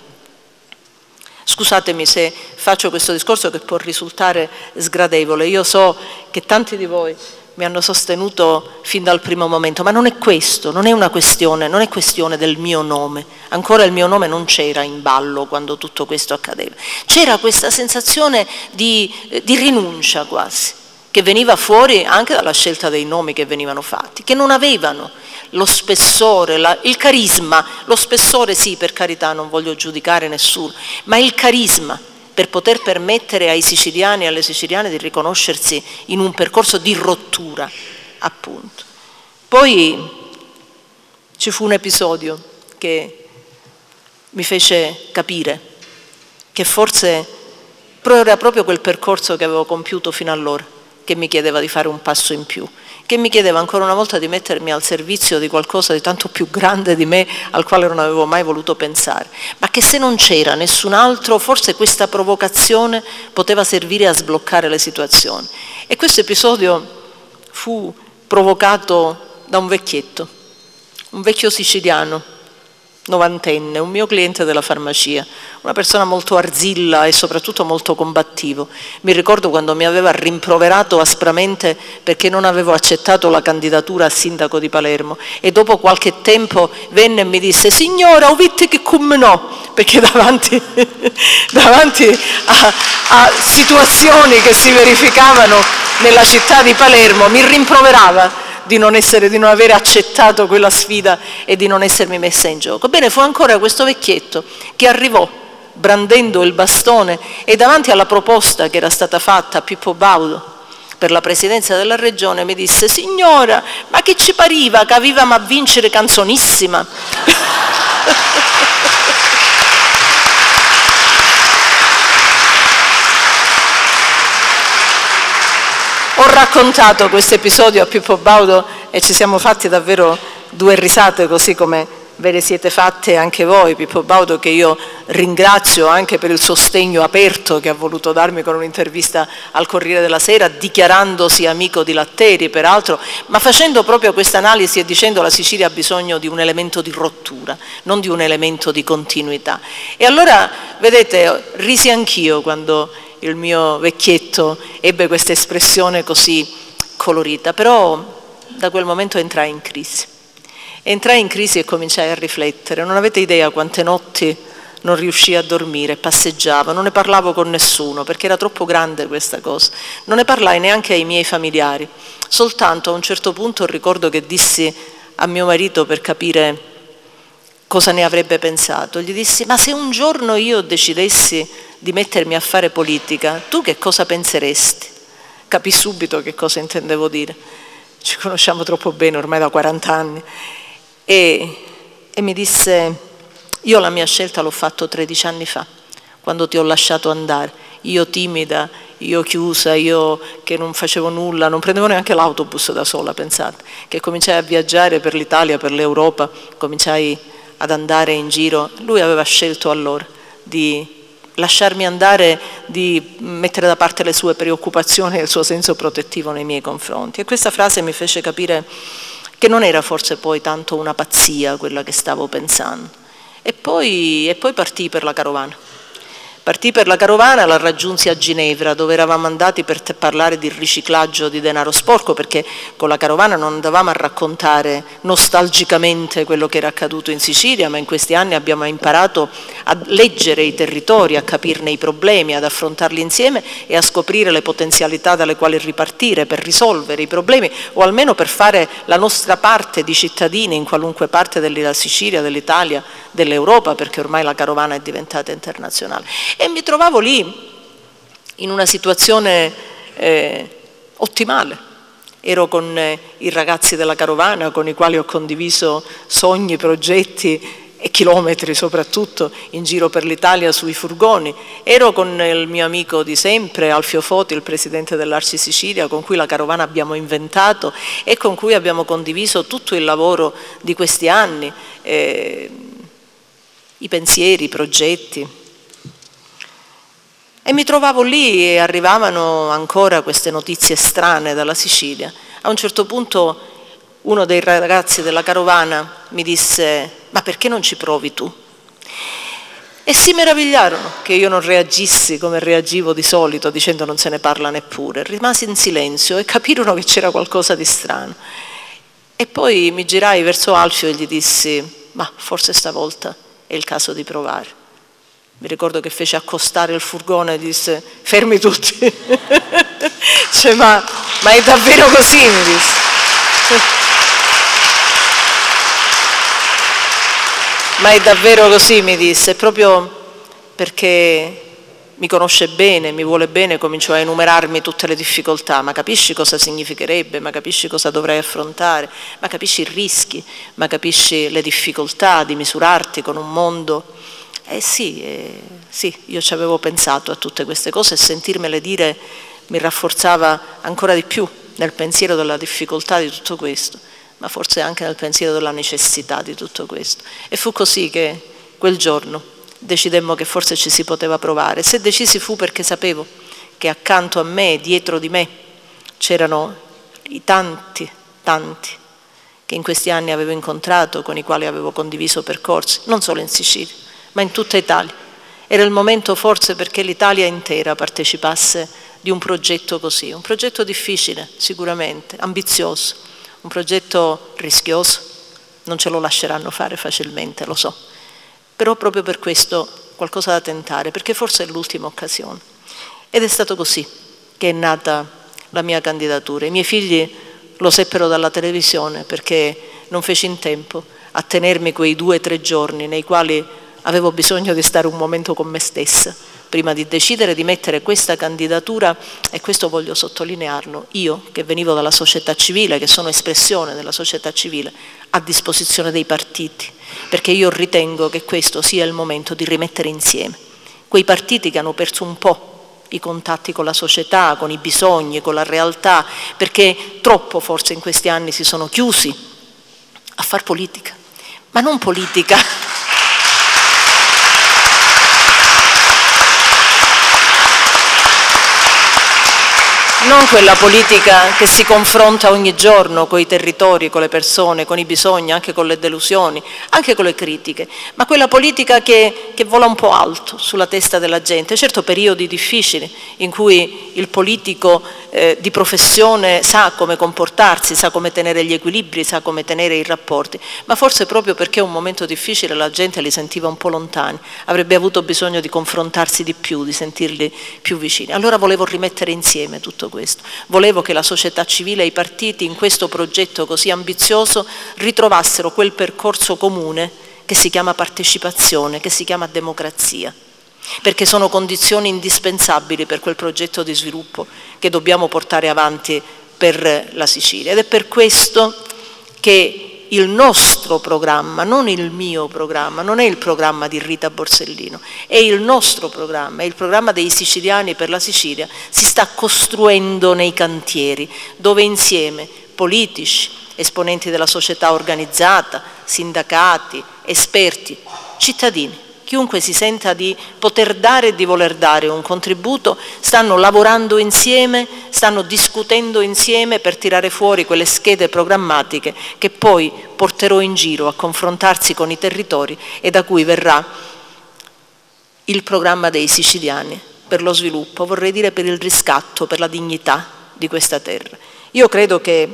Scusatemi se faccio questo discorso che può risultare sgradevole, io so che tanti di voi mi hanno sostenuto fin dal primo momento, ma non è questo, non è una questione, non è questione del mio nome, ancora il mio nome non c'era in ballo quando tutto questo accadeva, c'era questa sensazione di, di rinuncia quasi, che veniva fuori anche dalla scelta dei nomi che venivano fatti, che non avevano lo spessore, la, il carisma, lo spessore sì, per carità, non voglio giudicare nessuno, ma il carisma per poter permettere ai siciliani e alle siciliane di riconoscersi in un percorso di rottura, appunto. Poi ci fu un episodio che mi fece capire che forse era proprio quel percorso che avevo compiuto fino allora che mi chiedeva di fare un passo in più, che mi chiedeva ancora una volta di mettermi al servizio di qualcosa di tanto più grande di me al quale non avevo mai voluto pensare, ma che se non c'era nessun altro forse questa provocazione poteva servire a sbloccare le situazioni. E questo episodio fu provocato da un vecchietto, un vecchio siciliano, novantenne, un mio cliente della farmacia, una persona molto arzilla e soprattutto molto combattivo. Mi ricordo quando mi aveva rimproverato aspramente perché non avevo accettato la candidatura a sindaco di Palermo e dopo qualche tempo venne e mi disse: signora, ho visto che come no, perché davanti, davanti a, a situazioni che si verificavano nella città di Palermo mi rimproverava di non, essere, di non avere accettato quella sfida e di non essermi messa in gioco. Bene, fu ancora questo vecchietto che arrivò brandendo il bastone e davanti alla proposta che era stata fatta a Pippo Baudo per la presidenza della regione mi disse: signora, ma che ci pariva che avevamo a vincere canzonissima? Ho raccontato questo episodio a Pippo Baudo e ci siamo fatti davvero due risate, così come ve le siete fatte anche voi. Pippo Baudo, che io ringrazio anche per il sostegno aperto che ha voluto darmi con un'intervista al Corriere della Sera, dichiarandosi amico di Latteri peraltro, ma facendo proprio questa analisi e dicendo che la Sicilia ha bisogno di un elemento di rottura, non di un elemento di continuità. E allora, vedete, risi anch'io quando il mio vecchietto ebbe questa espressione così colorita, però da quel momento entrai in crisi. Entrai in crisi e cominciai a riflettere. Non avete idea quante notti non riuscii a dormire, passeggiavo, non ne parlavo con nessuno perché era troppo grande questa cosa. Non ne parlai neanche ai miei familiari. Soltanto a un certo punto ricordo che dissi a mio marito per capire cosa ne avrebbe pensato. Gli dissi: ma se un giorno io decidessi di mettermi a fare politica, tu che cosa penseresti? Capì subito che cosa intendevo dire. Ci conosciamo troppo bene ormai da quaranta anni. E, e mi disse: io la mia scelta l'ho fatto tredici anni fa, quando ti ho lasciato andare. Io timida, io chiusa, io che non facevo nulla, non prendevo neanche l'autobus da sola, pensate, che cominciai a viaggiare per l'Italia, per l'Europa, cominciai ad andare in giro. Lui aveva scelto allora di lasciarmi andare, di mettere da parte le sue preoccupazioni e il suo senso protettivo nei miei confronti. E questa frase mi fece capire che non era forse poi tanto una pazzia quella che stavo pensando. E poi, e poi partii per la carovana. Partii per la carovana, la raggiunsi a Ginevra, dove eravamo andati per parlare di riciclaggio di denaro sporco, perché con la carovana non andavamo a raccontare nostalgicamente quello che era accaduto in Sicilia, ma in questi anni abbiamo imparato a leggere i territori, a capirne i problemi, ad affrontarli insieme e a scoprire le potenzialità dalle quali ripartire per risolvere i problemi, o almeno per fare la nostra parte di cittadini in qualunque parte della Sicilia, dell'Italia, dell'Europa, perché ormai la carovana è diventata internazionale. E mi trovavo lì in una situazione eh, ottimale. Ero con eh, i ragazzi della carovana con i quali ho condiviso sogni, progetti e chilometri soprattutto in giro per l'Italia sui furgoni. Ero con il mio amico di sempre, Alfio Foti, il presidente dell'Arci Sicilia, con cui la carovana abbiamo inventato e con cui abbiamo condiviso tutto il lavoro di questi anni, eh, i pensieri, i progetti. E mi trovavo lì e arrivavano ancora queste notizie strane dalla Sicilia. A un certo punto uno dei ragazzi della carovana mi disse: ma perché non ci provi tu? E si meravigliarono che io non reagissi come reagivo di solito, dicendo non se ne parla neppure. Rimasi in silenzio e capirono che c'era qualcosa di strano. E poi mi girai verso Alfio e gli dissi: ma forse stavolta è il caso di provare. Mi ricordo che fece accostare il furgone e disse: fermi tutti. Cioè, ma, ma è davvero così? Mi disse. Ma è davvero così? Mi disse. Proprio perché mi conosce bene, mi vuole bene, cominciò a enumerarmi tutte le difficoltà. Ma capisci cosa significherebbe? Ma capisci cosa dovrei affrontare? Ma capisci i rischi? Ma capisci le difficoltà di misurarti con un mondo? Eh sì, eh, sì, io ci avevo pensato a tutte queste cose e sentirmele dire mi rafforzava ancora di più nel pensiero della difficoltà di tutto questo, ma forse anche nel pensiero della necessità di tutto questo. E fu così che quel giorno decidemmo che forse ci si poteva provare. Se decisi fu perché sapevo che accanto a me, dietro di me, c'erano i tanti, tanti che in questi anni avevo incontrato, con i quali avevo condiviso percorsi, non solo in Sicilia, ma in tutta Italia. Era il momento forse perché l'Italia intera partecipasse di un progetto così, un progetto difficile sicuramente, ambizioso, un progetto rischioso, non ce lo lasceranno fare facilmente, lo so, però proprio per questo qualcosa da tentare, perché forse è l'ultima occasione. Ed è stato così che è nata la mia candidatura. I miei figli lo seppero dalla televisione perché non feci in tempo a tenermi quei due o tre giorni nei quali avevo bisogno di stare un momento con me stessa prima di decidere di mettere questa candidatura, e questo voglio sottolinearlo, io che venivo dalla società civile, che sono espressione della società civile, a disposizione dei partiti, perché io ritengo che questo sia il momento di rimettere insieme quei partiti che hanno perso un po' i contatti con la società, con i bisogni, con la realtà, perché troppo forse in questi anni si sono chiusi a far politica, ma non politica non quella politica che si confronta ogni giorno con i territori, con le persone, con i bisogni, anche con le delusioni, anche con le critiche, ma quella politica che, che vola un po' alto sulla testa della gente. Certo, periodi difficili in cui il politico eh, di professione sa come comportarsi, sa come tenere gli equilibri, sa come tenere i rapporti, ma forse proprio perché è un momento difficile la gente li sentiva un po' lontani, avrebbe avuto bisogno di confrontarsi di più, di sentirli più vicini. Allora volevo rimettere insieme tutto questo, volevo che la società civile e i partiti in questo progetto così ambizioso ritrovassero quel percorso comune che si chiama partecipazione, che si chiama democrazia, perché sono condizioni indispensabili per quel progetto di sviluppo che dobbiamo portare avanti per la Sicilia. Ed è per questo che il nostro programma, non il mio programma, non è il programma di Rita Borsellino, è il nostro programma, è il programma dei siciliani per la Sicilia, si sta costruendo nei cantieri, dove insieme politici, esponenti della società organizzata, sindacati, esperti, cittadini, chiunque si senta di poter dare e di voler dare un contributo, stanno lavorando insieme, stanno discutendo insieme per tirare fuori quelle schede programmatiche che poi porterò in giro a confrontarsi con i territori e da cui verrà il programma dei siciliani per lo sviluppo, vorrei dire per il riscatto, per la dignità di questa terra. Io credo che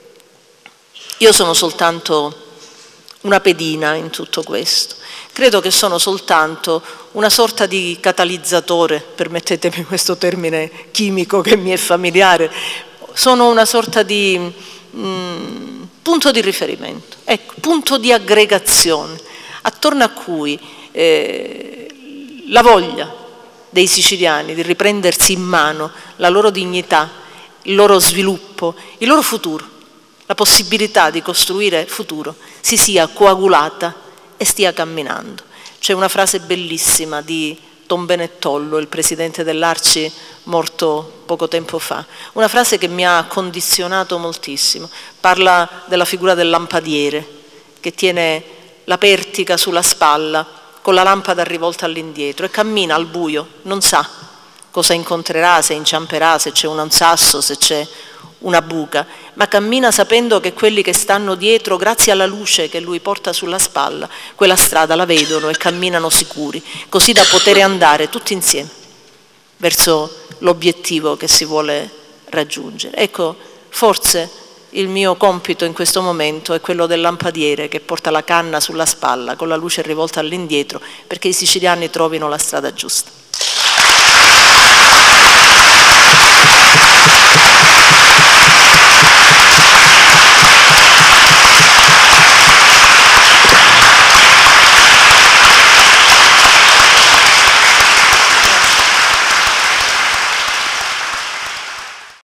io sono soltanto una pedina in tutto questo. Credo che sono soltanto una sorta di catalizzatore, permettetemi questo termine chimico che mi è familiare, sono una sorta di mh, punto di riferimento, ecco, punto di aggregazione, attorno a cui eh, la voglia dei siciliani di riprendersi in mano la loro dignità, il loro sviluppo, il loro futuro, la possibilità di costruire futuro, si sia coagulata e stia camminando. C'è una frase bellissima di Tom Benettollo, il presidente dell'Arci morto poco tempo fa, una frase che mi ha condizionato moltissimo, parla della figura del lampadiere che tiene la pertica sulla spalla con la lampada rivolta all'indietro e cammina al buio, non sa cosa incontrerà, se inciamperà, se c'è un sasso, se c'è una buca, ma cammina sapendo che quelli che stanno dietro, grazie alla luce che lui porta sulla spalla, quella strada la vedono e camminano sicuri, così da poter andare tutti insieme verso l'obiettivo che si vuole raggiungere. Ecco, forse il mio compito in questo momento è quello del lampadiere che porta la canna sulla spalla con la luce rivolta all'indietro perché i siciliani trovino la strada giusta.